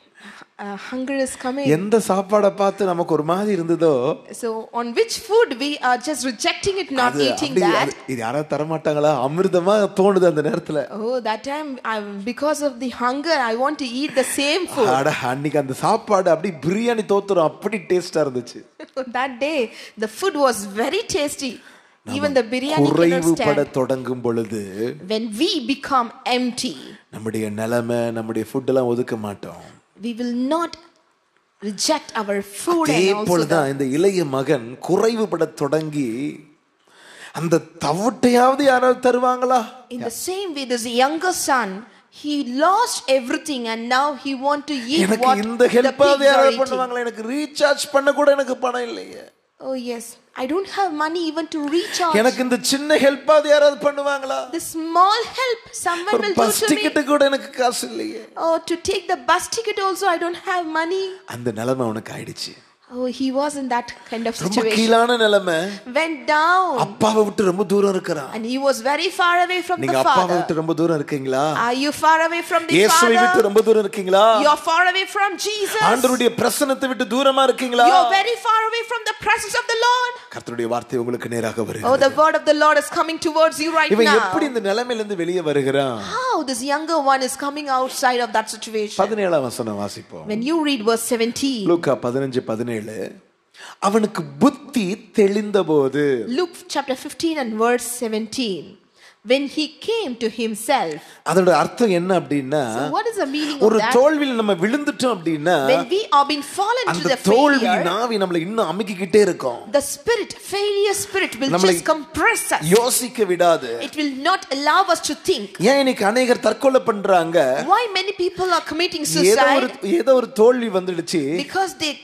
uh, hunger is coming. எந்த சாப்பாட பார்த்து நமக்கு ஒரு மாதிரி இருந்ததோ, so on which food we are just rejecting it, not eating that. இது யாரா தர மாட்டாங்களா, அமிர்தமா தோணுது அந்த நேரத்துல. Oh, that time I, because of the hunger I want to eat the same food. அட அன்னைக்கு அந்த சாப்பாடு அப்படி பிரியாணி தோத்துறோம், அப்படி டேஸ்டா இருந்துச்சு. That day the food was very tasty. Even the biryani cannot stand. தொடங்கும் பொழுது, when we become empty, நம்முடைய நிலைமை, நம்முடைய ஃபுட் எல்லாம் ஒதுக்க மாட்டோம். we will not reject our food. அதே போலதான் இந்த இளைய மகன் குறைவுபட தொடங்கி அந்த தவிட்டையாவது யாராவது தருவாங்களா? In the same way this younger son, he lost everything and now he want to eat எனக்கு what இந்த the ஹெல்ப்பாவது pigs are யாராவது eating. பண்ணுவாங்களா? எனக்கு ரீசார்ஜ் பண்ண கூட எனக்கு பணம் இல்லையே. Oh yes, I don't have money even to recharge. எனக்கு இந்த சின்ன ஹெல்ப்பாவது யாராவது பண்ணுவாங்களா? The small help someone will do bus to me. Ticket கூட எனக்கு காசு இல்லையே. Oh, to take the bus ticket also I don't have money. அந்த நிலைமை அவனுக்கு ஆயிடுச்சு. Oh, he was in that kind of ரொம்ப situation. கீழான நிலைமை. Went down. அப்பாவை விட்டு ரொம்ப தூரம் இருக்கறான். And he was very far away from the நீங்க father. அப்பாவை விட்டு ரொம்ப தூரம் இருக்கீங்களா? Are you far away from the இயேசுவை father? விட்டு ரொம்ப தூரம் இருக்கீங்களா? You are far away from Jesus. ஆண்டவருடைய பிரசன்னத்தை விட்டு தூரமா இருக்கீங்களா? You are very far away from the presence of the Lord. கர்த்தருடைய வார்த்தை உங்களுக்கு நேராக வருகிறது. Oh, the word of the Lord is coming towards you right இவன் now. எப்படி இந்த நிலைமையில இருந்து வெளியே வருகிறான்? How this younger one is coming outside of that situation? பதினேழாம் வசனம் வாசிப்போம். When you read verse seventeen. லூக்கா பதினைந்து பதினேழு, அவனுக்கு புத்தி தெளிந்தபோது. Luke chapter fifteen and verse seventeen. When he came to himself. அதோட அர்த்தம் என்ன அப்படின்னா, So what is the meaning of that? ஒரு தோல்வியில் நம்ம விழுந்துட்டோம் அப்படின்னா, when we are being fallen to the அந்த தோல்வி failure, நாவி நம்மள இன்னும் அமுக்கிக்கிட்டே இருக்கும். the spirit, failure spirit will just compress us. யோசிக்க விடாது. It will not allow us to think. ஏன் இன்னைக்கு अनेகர் தற்கொலை பண்றாங்க? Why many people are committing suicide? ஏதோ ஒரு தோல்வி வந்துடுச்சு. Because they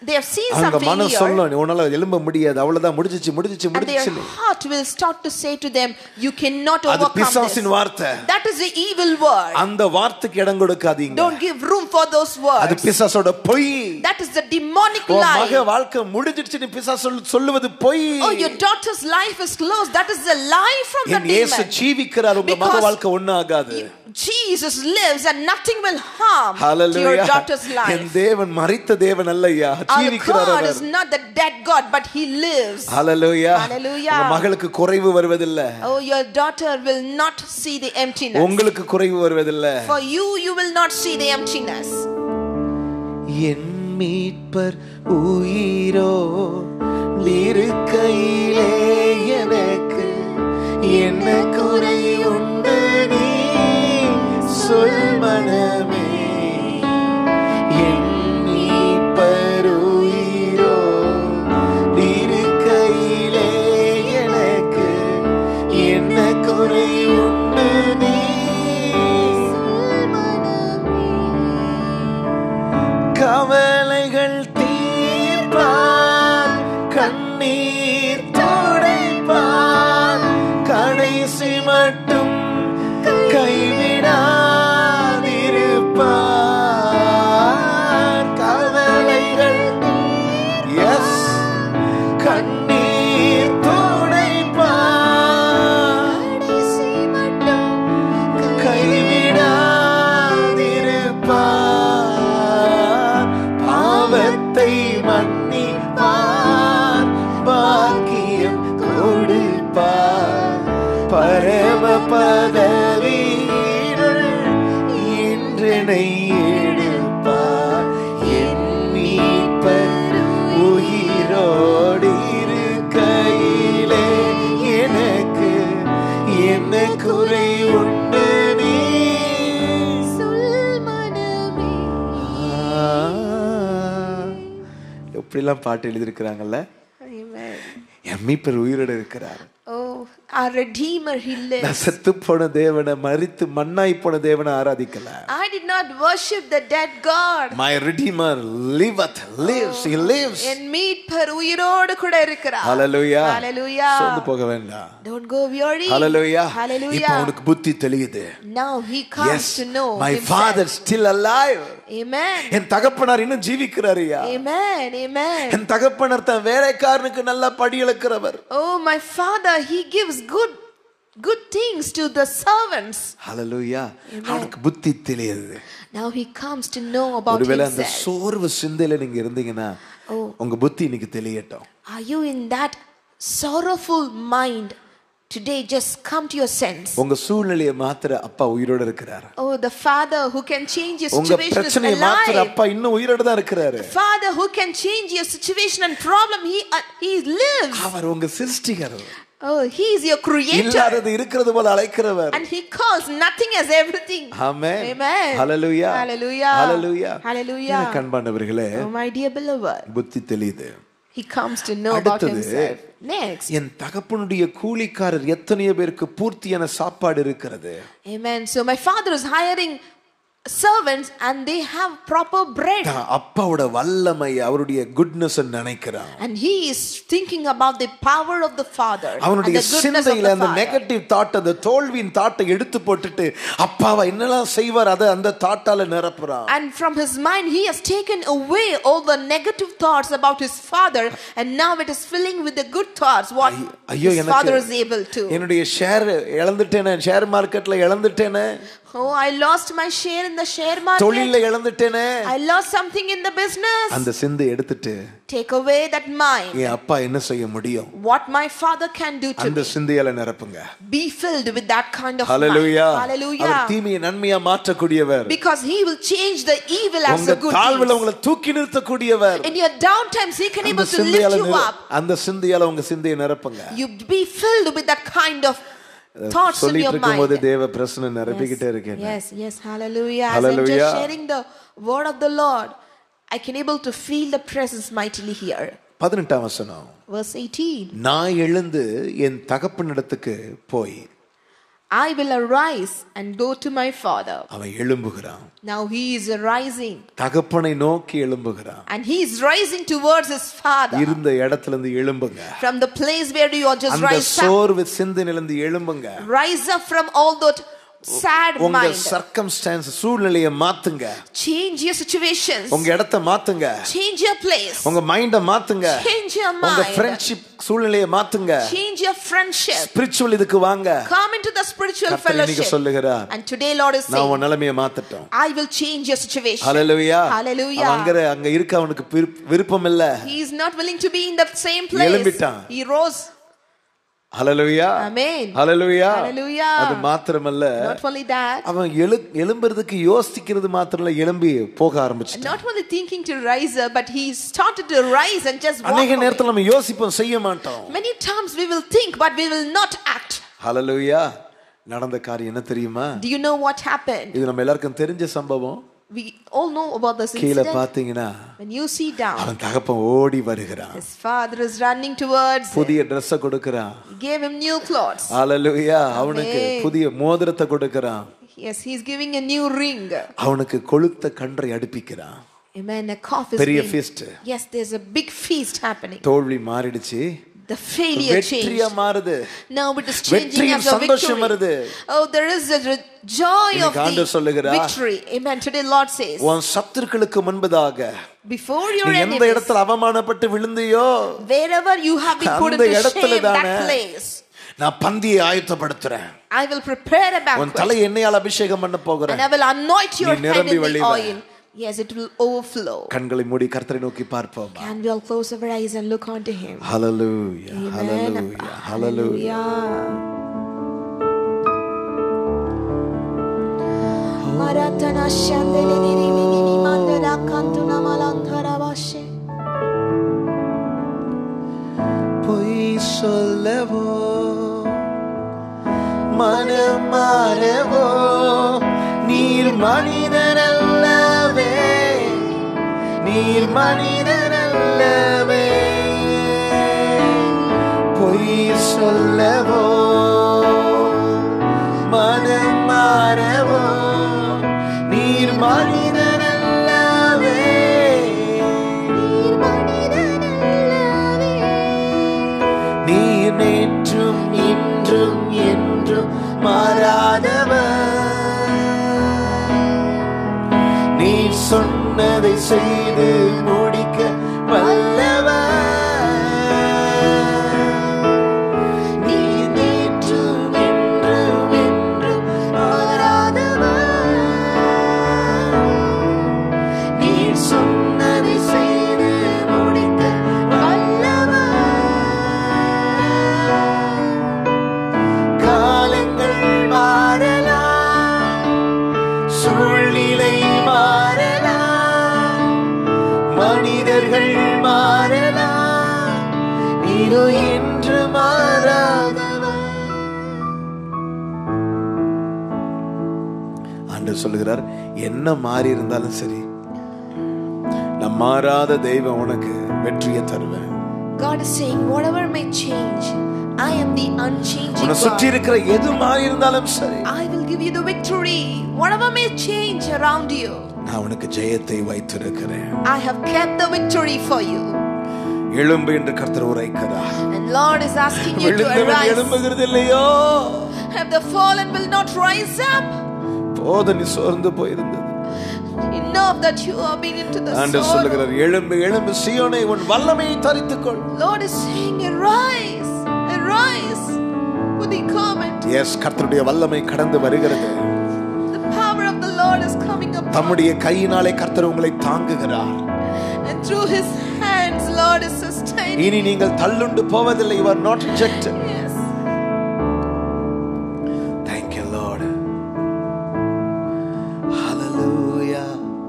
they have seen அவங்க some மனம் failure, சொல்லும் உன்னால எழும்ப முடியாது, அவ்வளவுதான், முடிஞ்சிச்சு முடிஞ்சிச்சு and their முடிஞ்சிச்சு. heart will start to say to them, you cannot அது overcome this. பிசாசின் வார்த்தை. That is the evil word. அந்த வார்த்தைக்கு இடம் கொடுக்காதீங்க. Don't give room for those அது words. பிசாசோட பொய். That is the demonic உன் lie. மக வாழ்க்கை முடிஞ்சிடுச்சுன்னு பிசாசு சொல்லுவது பொய். Oh, your daughter's life is closed. That is the lie from the என் இயேசு demon. ஜீவிக்கிறார், உங்க மக Because வாழ்க்கை ஒண்ணு ஆகாது. Jesus lives and nothing will harm to your Hallelujah. daughter's N life. தேவன் மரித்த தேவன் அல்லையா, Our ஜீவிக்கிறார் God our. is not the dead God, but He lives. Hallelujah. Hallelujah. உங்க மகளுக்கு குறைவு வருவதில்லை. Oh, your daughter will not see the emptiness. உங்களுக்கு குறைவு வருவதில்லை. For you, you will not see the emptiness. என் மீட்பர் உயிரோ இருக்கையிலே எனக்கு என்ன குறை உண்டு நீ சொல் மனமே. என் மீட்பர் உயிரோ இருக்கையிலே எனக்கு என்ன குறை உண்டு நீ சொல் மனமே. கவலைகள் தீர்ப்பார், கண்ணீர் துடைப்பார், கடைசி மட்டும் கைவிடாதிருப்பார். கவலைகள் எஸ் கண்ணீர் துடைப்பார், கடைசி மட்டும் கைவிடாதிருப்பார். பாவத்தை மன்னிப்பார், பாக்கியம் கொடுப்பார், பரம பதவியினுள் என்றனை எடுப்பார். என் மீட்பர் உயிரோடு இருக்கையிலே எனக்கு என்ன குறை உண்டு நீ சொல் மனமே. எப்படிலாம் பாட்டு எழுதியிருக்கிறாங்கல்ல. Amen. என் மீட்பர் உயிரோடு இருக்கிறார். Oh, our Redeemer, He lives. நான் செத்து போன தேவனை, மரித்து மண்ணாய் போன தேவனை ஆராதிக்கல. I did not worship the dead God. My Redeemer liveth, lives, He lives. என் மீட்பர் உயிரோடு கூட இருக்கிறார். Hallelujah. Hallelujah. சோர்ந்து போக வேண்டாம். Don't go weary. Hallelujah. Hallelujah. இப்போ உனக்கு புத்தி தெளியுது. Now He comes Yes, to know my himself. Father still alive. Amen. என் தகப்பனார் இன்னும் ஜீவிக்கிறாரியா. Amen. Amen. என் தகப்பனார் தன் வேலைக்காரனுக்கு நல்லா படி இழக்கிறவர். Oh, my Father, He gives good good things to the servants. Hallelujah. அவனுக்கு புத்தி தெரியுது. Now He comes to know about ஒருவேளை அந்த himself. சோர்வு சிந்தையில நீங்க இருந்தீங்கன்னா Oh, உங்க புத்தி இன்னைக்கு தெளியட்டும். are you in that sorrowful mind? Today just come to your sense. உங்க சூழ்நிலையை மாத்திர அப்பா உயிரோட இருக்கிறார். Oh, the Father who can change your உங்க situation is பிரச்சனையை மாத்திர alive. அப்பா இன்னும் உயிரோட தான் இருக்கிறாரு. The Father who can change your situation and problem, He uh, He lives. அவர் உங்க சிருஷ்டிகர். Oh, He is your creator. இல்லாதது இருக்கிறது போல அழைக்கிறவர். And He calls nothing as everything. Amen. Amen. Hallelujah. Hallelujah. Hallelujah. Hallelujah. எனக்கு அன்பானவர்களே, Oh, my dear beloved, புத்தி தெளியுது. He comes to know about அடுத்தது, himself. Next. என் தகப்பனுடைய கூலிக்காரர் எத்தனையோ பேருக்கு பூர்த்தியான சாப்பாடு இருக்கிறது. Amen. So my father is hiring servants and they have proper bread. அப்பாவோட வல்லமை, அவருடைய குட்னஸ் நினைக்கிறான். And he is thinking about the power of the Father. அவனுடைய and the goodness of சிந்தையில the அந்த Father. நெகட்டிவ் தாட், அந்த தோல்வியின் தாட்டை எடுத்து போட்டுட்டு அப்பாவை என்னெல்லாம் செய்வார் அதை அந்த தாட்டால நிரப்புறான். And from his mind he has taken away all the negative thoughts about his father, and now it is filling with the good thoughts what ஐயோ, his father is able to. என்னுடைய ஷேர் இழந்துட்டேனே, ஷேர் மார்க்கெட்ல இழந்துட்டேனே. Oh, I lost my share in the share market. தொழில்ல இழந்துட்டேனே. I lost something in the business. அந்த சிந்தை எடுத்துட்டு Take away that mind. என் அப்பா என்ன செய்ய முடியும்? What my father can do to அந்த me. சிந்தையால நிரப்புங்க. Be filled with that kind of Hallelujah. mind. Hallelujah. அவர் தீமையை நன்மையா மாற்றக்கூடியவர். Because he will change the evil as உங்க a good தாழ்வுல thing. உங்களை தூக்கி நிறுத்தக்கூடியவர். In your down times he can able அந்த to lift சிந்தையால you up. அந்த சிந்தையால உங்க சிந்தையை நிரப்புங்க. You be filled with that kind of thoughts in சொல்லிட்டு your இருக்கும்போது mind. தேவ பிரசன்ன நிரப்பிக்கிட்டே இருக்கேன். Yes, yes, hallelujah. As I'm Hallelujah. just sharing the word of the Lord, I can able to feel the presence mightily here. பதினெட்டாம் வசனம். Verse eighteen. நான் எழுந்து என் தகப்பனிடத்துக்கு போய். I will arise and go to my father. அவன் எழும்புகிறான். Now he is rising. தகப்பனை நோக்கி எழும்புகிறான். And he is rising towards his father. இருந்த இடத்துல இருந்து எழும்புங்க. From the place where you are just அந்த rise up. சோர்வு சிந்தனையில இருந்து எழும்புங்க. Rise up from all that sad உங்க mind. circumstance சூழ்நிலையை மாத்துங்க. Change your situations. உங்க இடத்தை மாத்துங்க. Change your place. உங்க மைண்ட மாத்துங்க. Change your mind. உங்க friendship சூழ்நிலையை மாத்துங்க. Change your friendship. Spiritual இதுக்கு வாங்க. Come into the spiritual கர்த்தர் fellowship. இன்னைக்கு சொல்லுகிறார். And today Lord is நான் saying, உன் நிலைமையை மாத்தட்டும். I will change your situation. Hallelujah. Hallelujah. அவன் அங்க அங்க இருக்க அவனுக்கு விருப்பம் இல்ல. He is not willing to be in that same place. எழும்பிட்டான். He rose. Hallelujah. Amen. Hallelujah. Hallelujah. அது மாத்திரமல்ல. Not only that. அவன் எழு எழும்பறதுக்கு யோசிக்கிறது மாத்திரமல்ல எழும்பி போக ஆரம்பிச்சான். Not only thinking to rise up, but he started to rise and just walk. அநேக நேரத்துல நம்ம யோசிப்போம் செய்ய மாட்டோம். Many times we will think but we will not act. Hallelujah. நடந்த காரியம் என்ன தெரியுமா? Do you know what happened? இது நம்ம எல்லாருக்கும் தெரிஞ்ச சம்பவம். We all know about this கீழ incident. பாத்தீங்கன்னா When you see down, அவன் தகப்பன் ஓடி வருகிறான். his father is running towards him. புதிய Dress கொடுக்கறான். He gave him new clothes. Hallelujah. அவனுக்கு புதிய மோதிரத்தை கொடுக்கறான். Yes, he is giving a new ring. அவனுக்கு கொழுத்த கன்றை அடுப்பிக்கிறான். Amen. A calf is பெரிய being, feast. Yes, there's a big feast happening. தோல்வி மாறிடுச்சு. The failure வெற்றியா changed. மாறுது. Now it is changing as a சந்தோஷம் வருது. victory. Oh, there is a re- joy of the victory. Amen. Today Lord says, உன் சத்துருக்களுக்கு முன்பதாக before your நீ எந்த enemies, இடத்துல அவமானப்பட்டு விழுந்தியோ wherever you have been put அந்த into இடத்துல shame, that தானே place, நான் பந்தியை ஆயத்தப்படுத்துறேன். I will prepare a உன் தலை banquet எண்ணெயால் அபிஷேகம் பண்ண போகிறேன். and I will anoint your நீ head நிரம்பி in the வழிவ. oil. Yes, it will overflow. கண்களை மூடி கர்த்தரை நோக்கி பார்ப்போம். Can we all close our eyes and look onto him? Hallelujah. Amen. Hallelujah. Hallelujah. Maratana shandele niri mini mandala kantuna malantara vashe. பொய் சொல்லவோ மனம் மாறவோ நீர் மனிதனல்லவே நீர் மனிதனல்லவே பொய் சொல்லவோ மனம் மாறவோ நீர் மனிதனல்லவே நீர் மனிதனல்லவே நீர் நேற்றும் இன்றும் என்றும் மாறாதவர் நீ சொன்னதை செய்து முடிக்க வல்லவர் நீ நேற்றும் என்றும் என்றும் மாறாதவர் நீ சொன்னதை செய்து முடிக்க வல்லவர் காலங்கள் மாறலாம் சூழ்நிலை மாறலாம் மனிதர்கள் மாறலாம் நீரோ என்று மாறாதவர் ஆண்டவர் சொல்லுகிறார் என்ன மாறி இருந்தாலும் சரி நான் மாறாத தெய்வம் உனக்கு வெற்றியை தருவேன். God is saying, whatever may change, I am the unchanging உன்னை சுற்றி God. இருக்கிற எது மாறி இருந்தாலும் சரி I will give you the victory. Whatever may change around you, நான் உனக்கு ஜெயத்தை வைத்திருக்கிறேன். I have kept the victory for you. எழும்பு என்று கர்த்தர் உரைக்கிறார். And Lord is asking you to விழுந்தவன் arise. எழும்புகிறது இல்லையோ Have the fallen will not rise up? போத நீ சோர்ந்து போயிருந்தது. Enough that you have been into the ஆண்டவர் sorrow. சொல்லுகிறார் எழும்பு எழும்பு சீயோனே உன் வல்லமையை தரித்துக்கொள். Lord is saying, arise, arise with the garment. Yes கர்த்தருடைய வல்லமை கடந்து வருகிறது. The power of the Lord is coming upon. தம்முடைய கையினாலே கர்த்தர் உங்களை தாங்குகிறார். And through his hands, Lord is sustaining. இனி நீங்கள் தள்ளுண்டு போவதில்லை. You are not rejected. Yes. Thank you Lord. Hallelujah.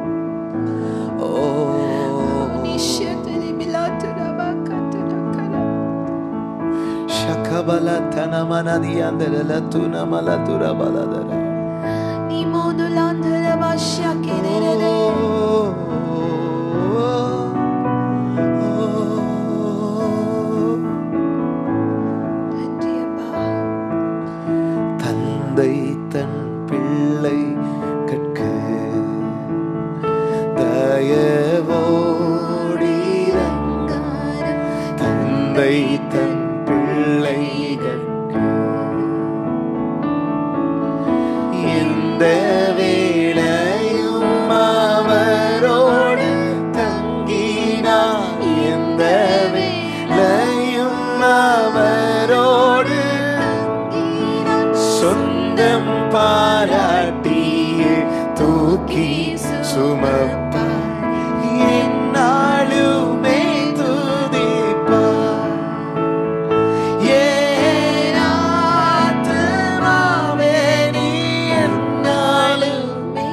Oh Nisheteli bilatuna bakatuna kara. Shakabala tanamana diandela tuna malatura baladara. Ni modulandara bashakerere. சுமப்பார் என்னாலுமே துதிப்பார் என் ஆத்துமாவே நீ என்னாலுமே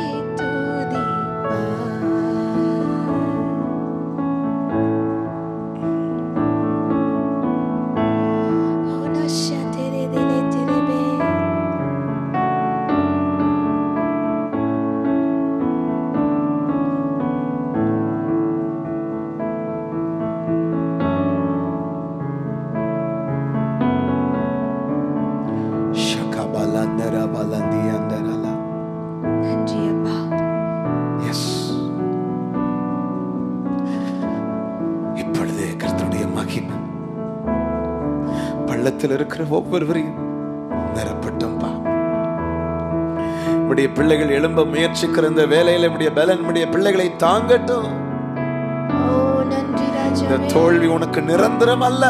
இப்பொழுது கர்த்தருடைய மகிமை பள்ளத்தில் இருக்கிற ஒவ்வொருவரையும் நிரப்பட்டும்பா. நம்முடைய பிள்ளைகள் எழும்ப முயற்சிக்கிற இந்த வேலையில நம்முடைய பலன் நம்முடைய பிள்ளைகளை தாங்கட்டும். இந்த தோல்வி உனக்கு நிரந்தரம் அல்ல.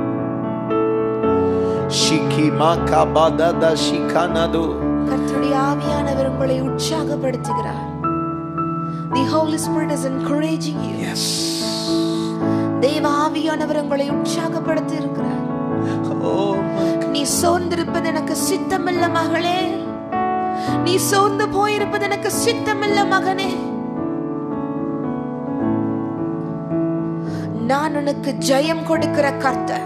கர்த்தருடைய ஆவியானவர் உங்களை உற்சாகப்படுத்துகிறார். The Holy Spirit is encouraging you. Yes. தேவ ஆவியானவர் உங்களை உற்சாகப்படுத்தி இருக்கிறார். Oh, நீ சோர்ந்திருப்பது எனக்கு சித்தமில்ல மகளே, நீ சோர்ந்து போயிருப்பது எனக்கு சித்தமில்ல மகனே. நான் உனக்கு ஜெயம் கொடுக்கிற கர்த்தர்,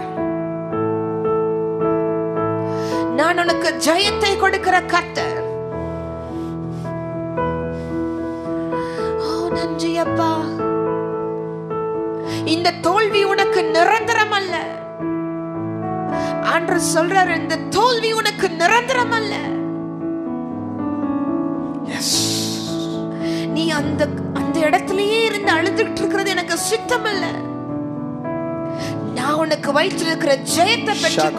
நான் உனக்கு ஜெயத்தை கொடுக்கிற கர்த்தர். ஓ நன்றி அப்பா. இந்த தோல்வி உனக்கு நிரந்தரம் அல்ல. ஆண்டவர் சொல்றார், இந்த தோல்வி உனக்கு நிரந்தரம் அல்ல. நீ அந்த அந்த இடத்திலேயே இருந்து அழுதுகிட்டு இருக்கிறது எனக்கு சித்தம் இல்ல. நான் உனக்கு வைத்திருக்கிற ஜெயத்தை பெற்றுக்கோ.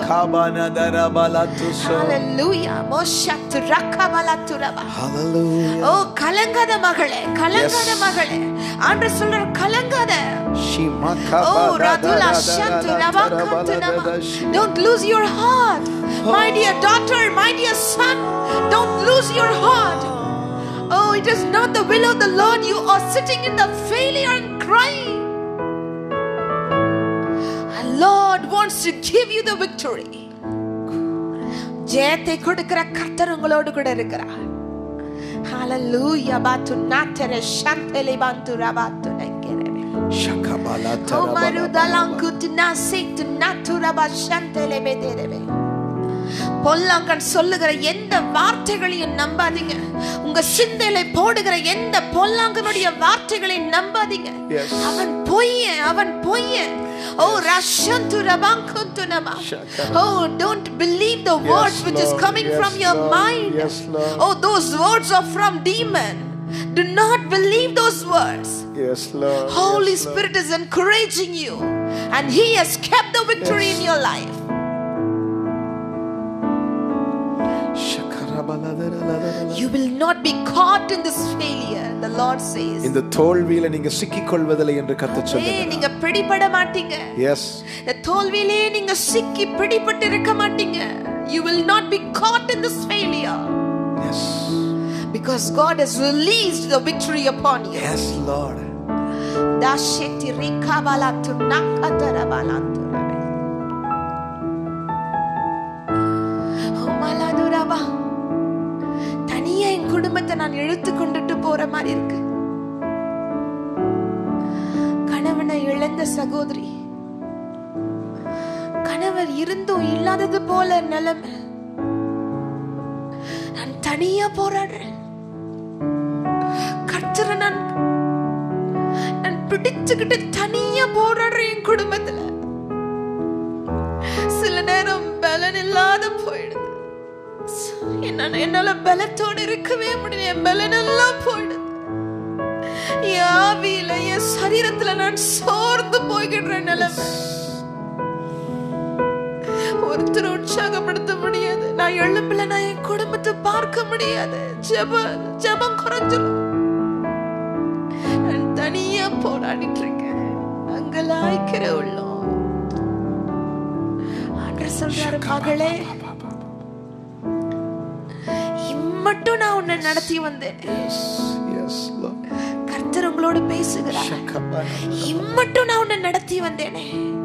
ஹalleluya. மோஷத்து ரக்கபலத்துரபா. Hallelujah. ஓ கலங்காத மகளே, கலங்காத மகளே. ஆண்டவர் சொல்றார், கலங்காத. Oh, Radula Shantu Lavakantana. Don't lose your heart. My dear daughter, my dear son, don't lose your heart. Oh, it is not the will of the Lord. You are sitting in the failure and crying. The Lord wants to give you the victory. ஜெயத்தை கொடுக்கிற கர்த்தர் உங்களோடு கூட இருக்கிறார். Hallelujah. Batu natere shantele bantu rabatu nekerebe. Shakabalata. Oh marudalanku tinasitu naturaba shantele bederebe. பொல்லாங்கன் சொல்லுகிற எந்த வார்த்தைகளையும் நம்பாதீங்க. உங்க சிந்தையில போடுகிற எந்த பொல்லாங்கனுடைய வார்த்தைகளை நம்பாதீங்க. அவன் பொய்யன், அவன் பொய்யன். Oh rashantu rabankuntu nama. Oh, don't believe the words which is coming from your mind. Oh, those words are from demon. Do not believe those words. Yes, Lord. Holy Spirit is encouraging you, and He has kept the victory in your life. You will not be caught in this failure, the Lord says. இந்த தோல்வியில நீங்க சிக்கிக் கொள்வதில்லை என்று கர்த்தர் சொல்லுகிறார். நீங்க பிடிபட மாட்டீங்க. Yes. இந்த தோல்வியிலே நீங்க சிக்கி பிடிபட்டு இருக்க மாட்டீங்க. You will not be caught in this failure. Yes. Because God has released the victory upon you. Yes, Lord. Dasheti rikabalatu nakatarabalantu. Omaladuraba. தனியா என் குடும்பத்தை நான் இழுத்து கொண்டுட்டு போற மாதிரி இருக்கு. கணவனை இழந்த சகோதரி, கணவர் இருந்தும் இல்லாதது போல நிலைமை. நான் தனியா போராடுறேன். கர்த்தரை நான் நான் பிடிச்சுக்கிட்டு தனியா போராடுறேன் என் குடும்பத்துல. சில நேரம் பலன் இல்லாத போயிடுது. என்னால பலத்தோடு இருக்கவே முடியல. என் பலன் எல்லாம் போயிடுது. என் ஆவியில, என் சரீரத்துல நான் சோர்ந்து போய்கிடுற நிலைமை. ஒருத்தர் உற்சாகப்படுத்த முடியாது. நான் எழும்பல, நான் என் குடும்பத்தை பார்க்க முடியாது. ஜெப ஜெபம் குறைஞ்சிடும். நான் தனியா போராடிட்டு இருக்கேன். அங்கலாய்க்கிற உள்ளம். ஆண்டவர் சொல்றாரு, மகளே, மட்டும் நான் உன்னை நடத்தி வந்தேன். உங்களோடு பேசுகிறார். இம்மட்டும் நான் உன்னை நடத்தி வந்தேனே,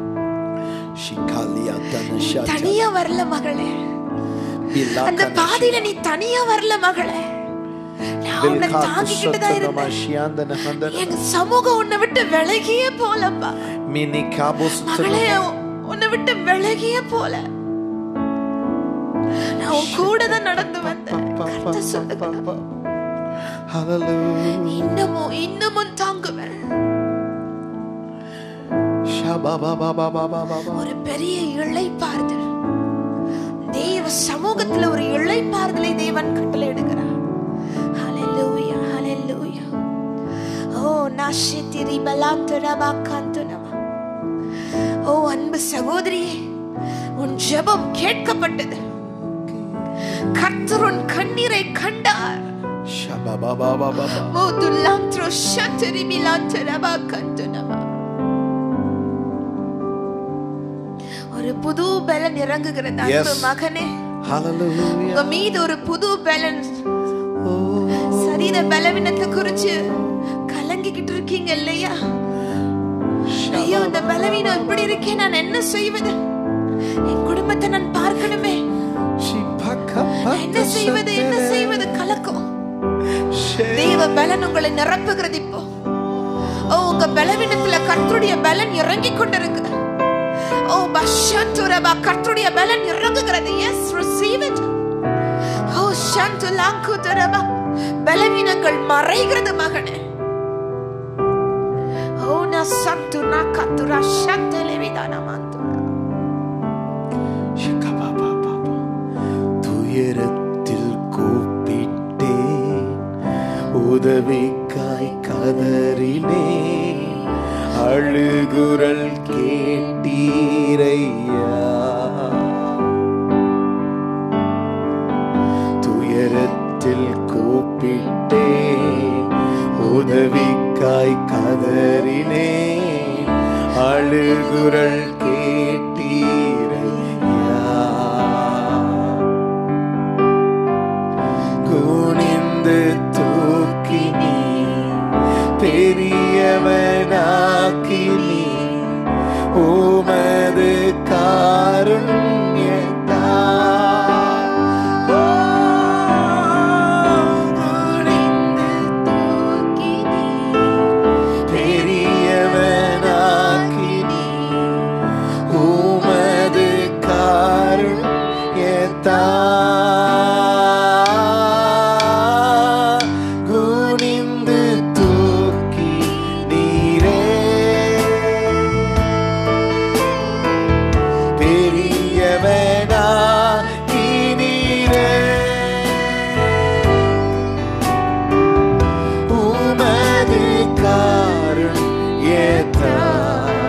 தனியா வரல மகளே. அந்த பாதையில நீ தனியா வரல மகளே. நான் உன்னை தாங்கிக்கிட்டு தான் இருந்தேன். என் சமூகம் உன்னை விட்டு விலகியே போலப்பா மகளே, உன்னை விட்டு விலகியே போல. நான் உன் கூட தான் நடந்து வந்தேன். கர்த்தர் சொல்லுகிறார், இன்னமும் இன்னமும் தாங்குவேன். ஒரு பெரிய இளைப்பாறுதல், தேவ சமூகத்துல ஒரு இளைப்பாறுதலை தேவன் கட்டளையிடுகிறார். ஹல்லேலூயா, ஹல்லேலூயா. ஓ நாஷிதிரி பலாந்தரபா காந்தனமா. ஓ அன்பு சகோதரியே, உன் ஜெபம் கேட்கப்பட்டது. கர்த்தர் உன் கண்ணீரை கண்டார். ஓ துலாந்த்ரோ ஷத்ரி மிலாந்தரபா காந்தனமா. ஒரு புது பலன் இறங்குகிறது அன்பு மகனே. உங்க மீது ஒரு புது பலன். சரீர பலவீனத்தை குறிச்சு கலங்கிக்கிட்டு இருக்கீங்க இல்லையா? ஐயோ, இந்த பலவீனம் இப்படி இருக்கே, நான் என்ன செய்வது? என் குடும்பத்தை நான் பார்க்கணுமே, என்ன செய்வது என்ன செய்வது கலக்கம். தேவ பலன் உங்களை நிரப்புகிறது இப்போ. ஓ, உங்க பலவீனத்துல கர்த்தருடைய பலன் இறங்கி கொண்டிருக்கு. ஓ பஷந்துரபா, கர்த்தருடைய பலன் இறங்குகிறது. Yes, receive it. ஓ ஷந்துலாங்குதரபா, பலவீனங்கள் மறைகிறது மகனே. ஓ நசந்துனா கத்துரா ஷந்தலெவிதானா மந்துரா. ஷகபாபாபா, துயரத்தில் கூப்பிட்டே, உதவிக்காய் கதறினே, அழுகுரல் கேட்டீரையா. துயரத்தில் கூப்பிட்டே, உதவிக்காய் கதறினே, அழுகுரல் கேட்டீரையா. குனிந்து தூக்கி நீ பெரியவனாக்கி நீ உமது காருண்யத்தால். குனிந்து தூக்கி நீ பெரியவனாக்கி நீ உமது காருண்யத்தால். குனிந்து தூக்கி நீரே, பெரியவனாக்கி நீரே, உமது காருண்யத்தால்.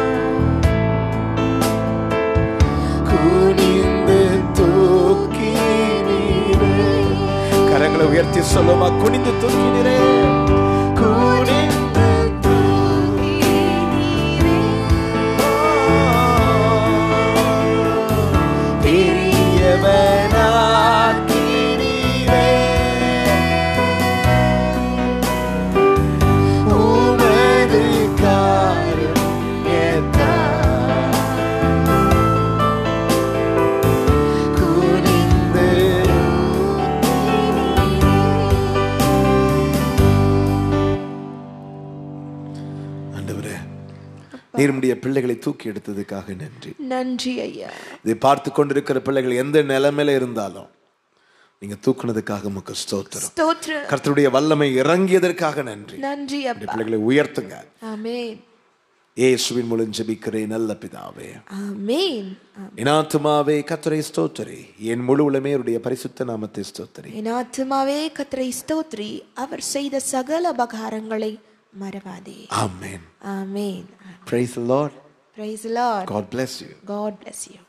குனிந்து தூக்கி நீரே. கரங்களை உயர்த்தி சொல்லுமா, குனிந்து தூக்கி நீரே, குனிந்து தூக்கி நீரே. பெரியவனாக்கி நீரே, உமது காருண்யத்தால். குனிந்து ஆண்டவரே, நீருடைய பிள்ளைகளை தூக்கி எடுத்ததுக்காக நன்றி. நன்றி ஐயா. இதை பார்த்து கொண்டிருக்கிற பிள்ளைகள் எந்த நிலைமையில இருந்தாலும் நீங்க தூக்குனதுக்காக உமக்கு ஸ்தோத்திரம். ஸ்தோத்திரம். கர்த்தருடைய வல்லமை இறங்கியதற்காக நன்றி. நன்றி இந்த அப்பா. பிள்ளைகளை உயர்த்துங்க. ஆமென். இயேசுவின் மூலம் ஜெபிக்கிறேன் நல்ல பிதாவே. ஆமென். என் ஆத்துமாவே கர்த்தரை ஸ்தோத்திரி, என் முழு உலகமே அவருடைய பரிசுத்த நாமத்தை ஸ்தோத்திரி. என் ஆத்துமாவே கர்த்தரை ஸ்தோத்திரி, அவர் செய்த சகல உபகாரங்களை மறவாதே. ஆமென். ஆமென். Praise the Lord. Praise the Lord. God bless you. God bless you.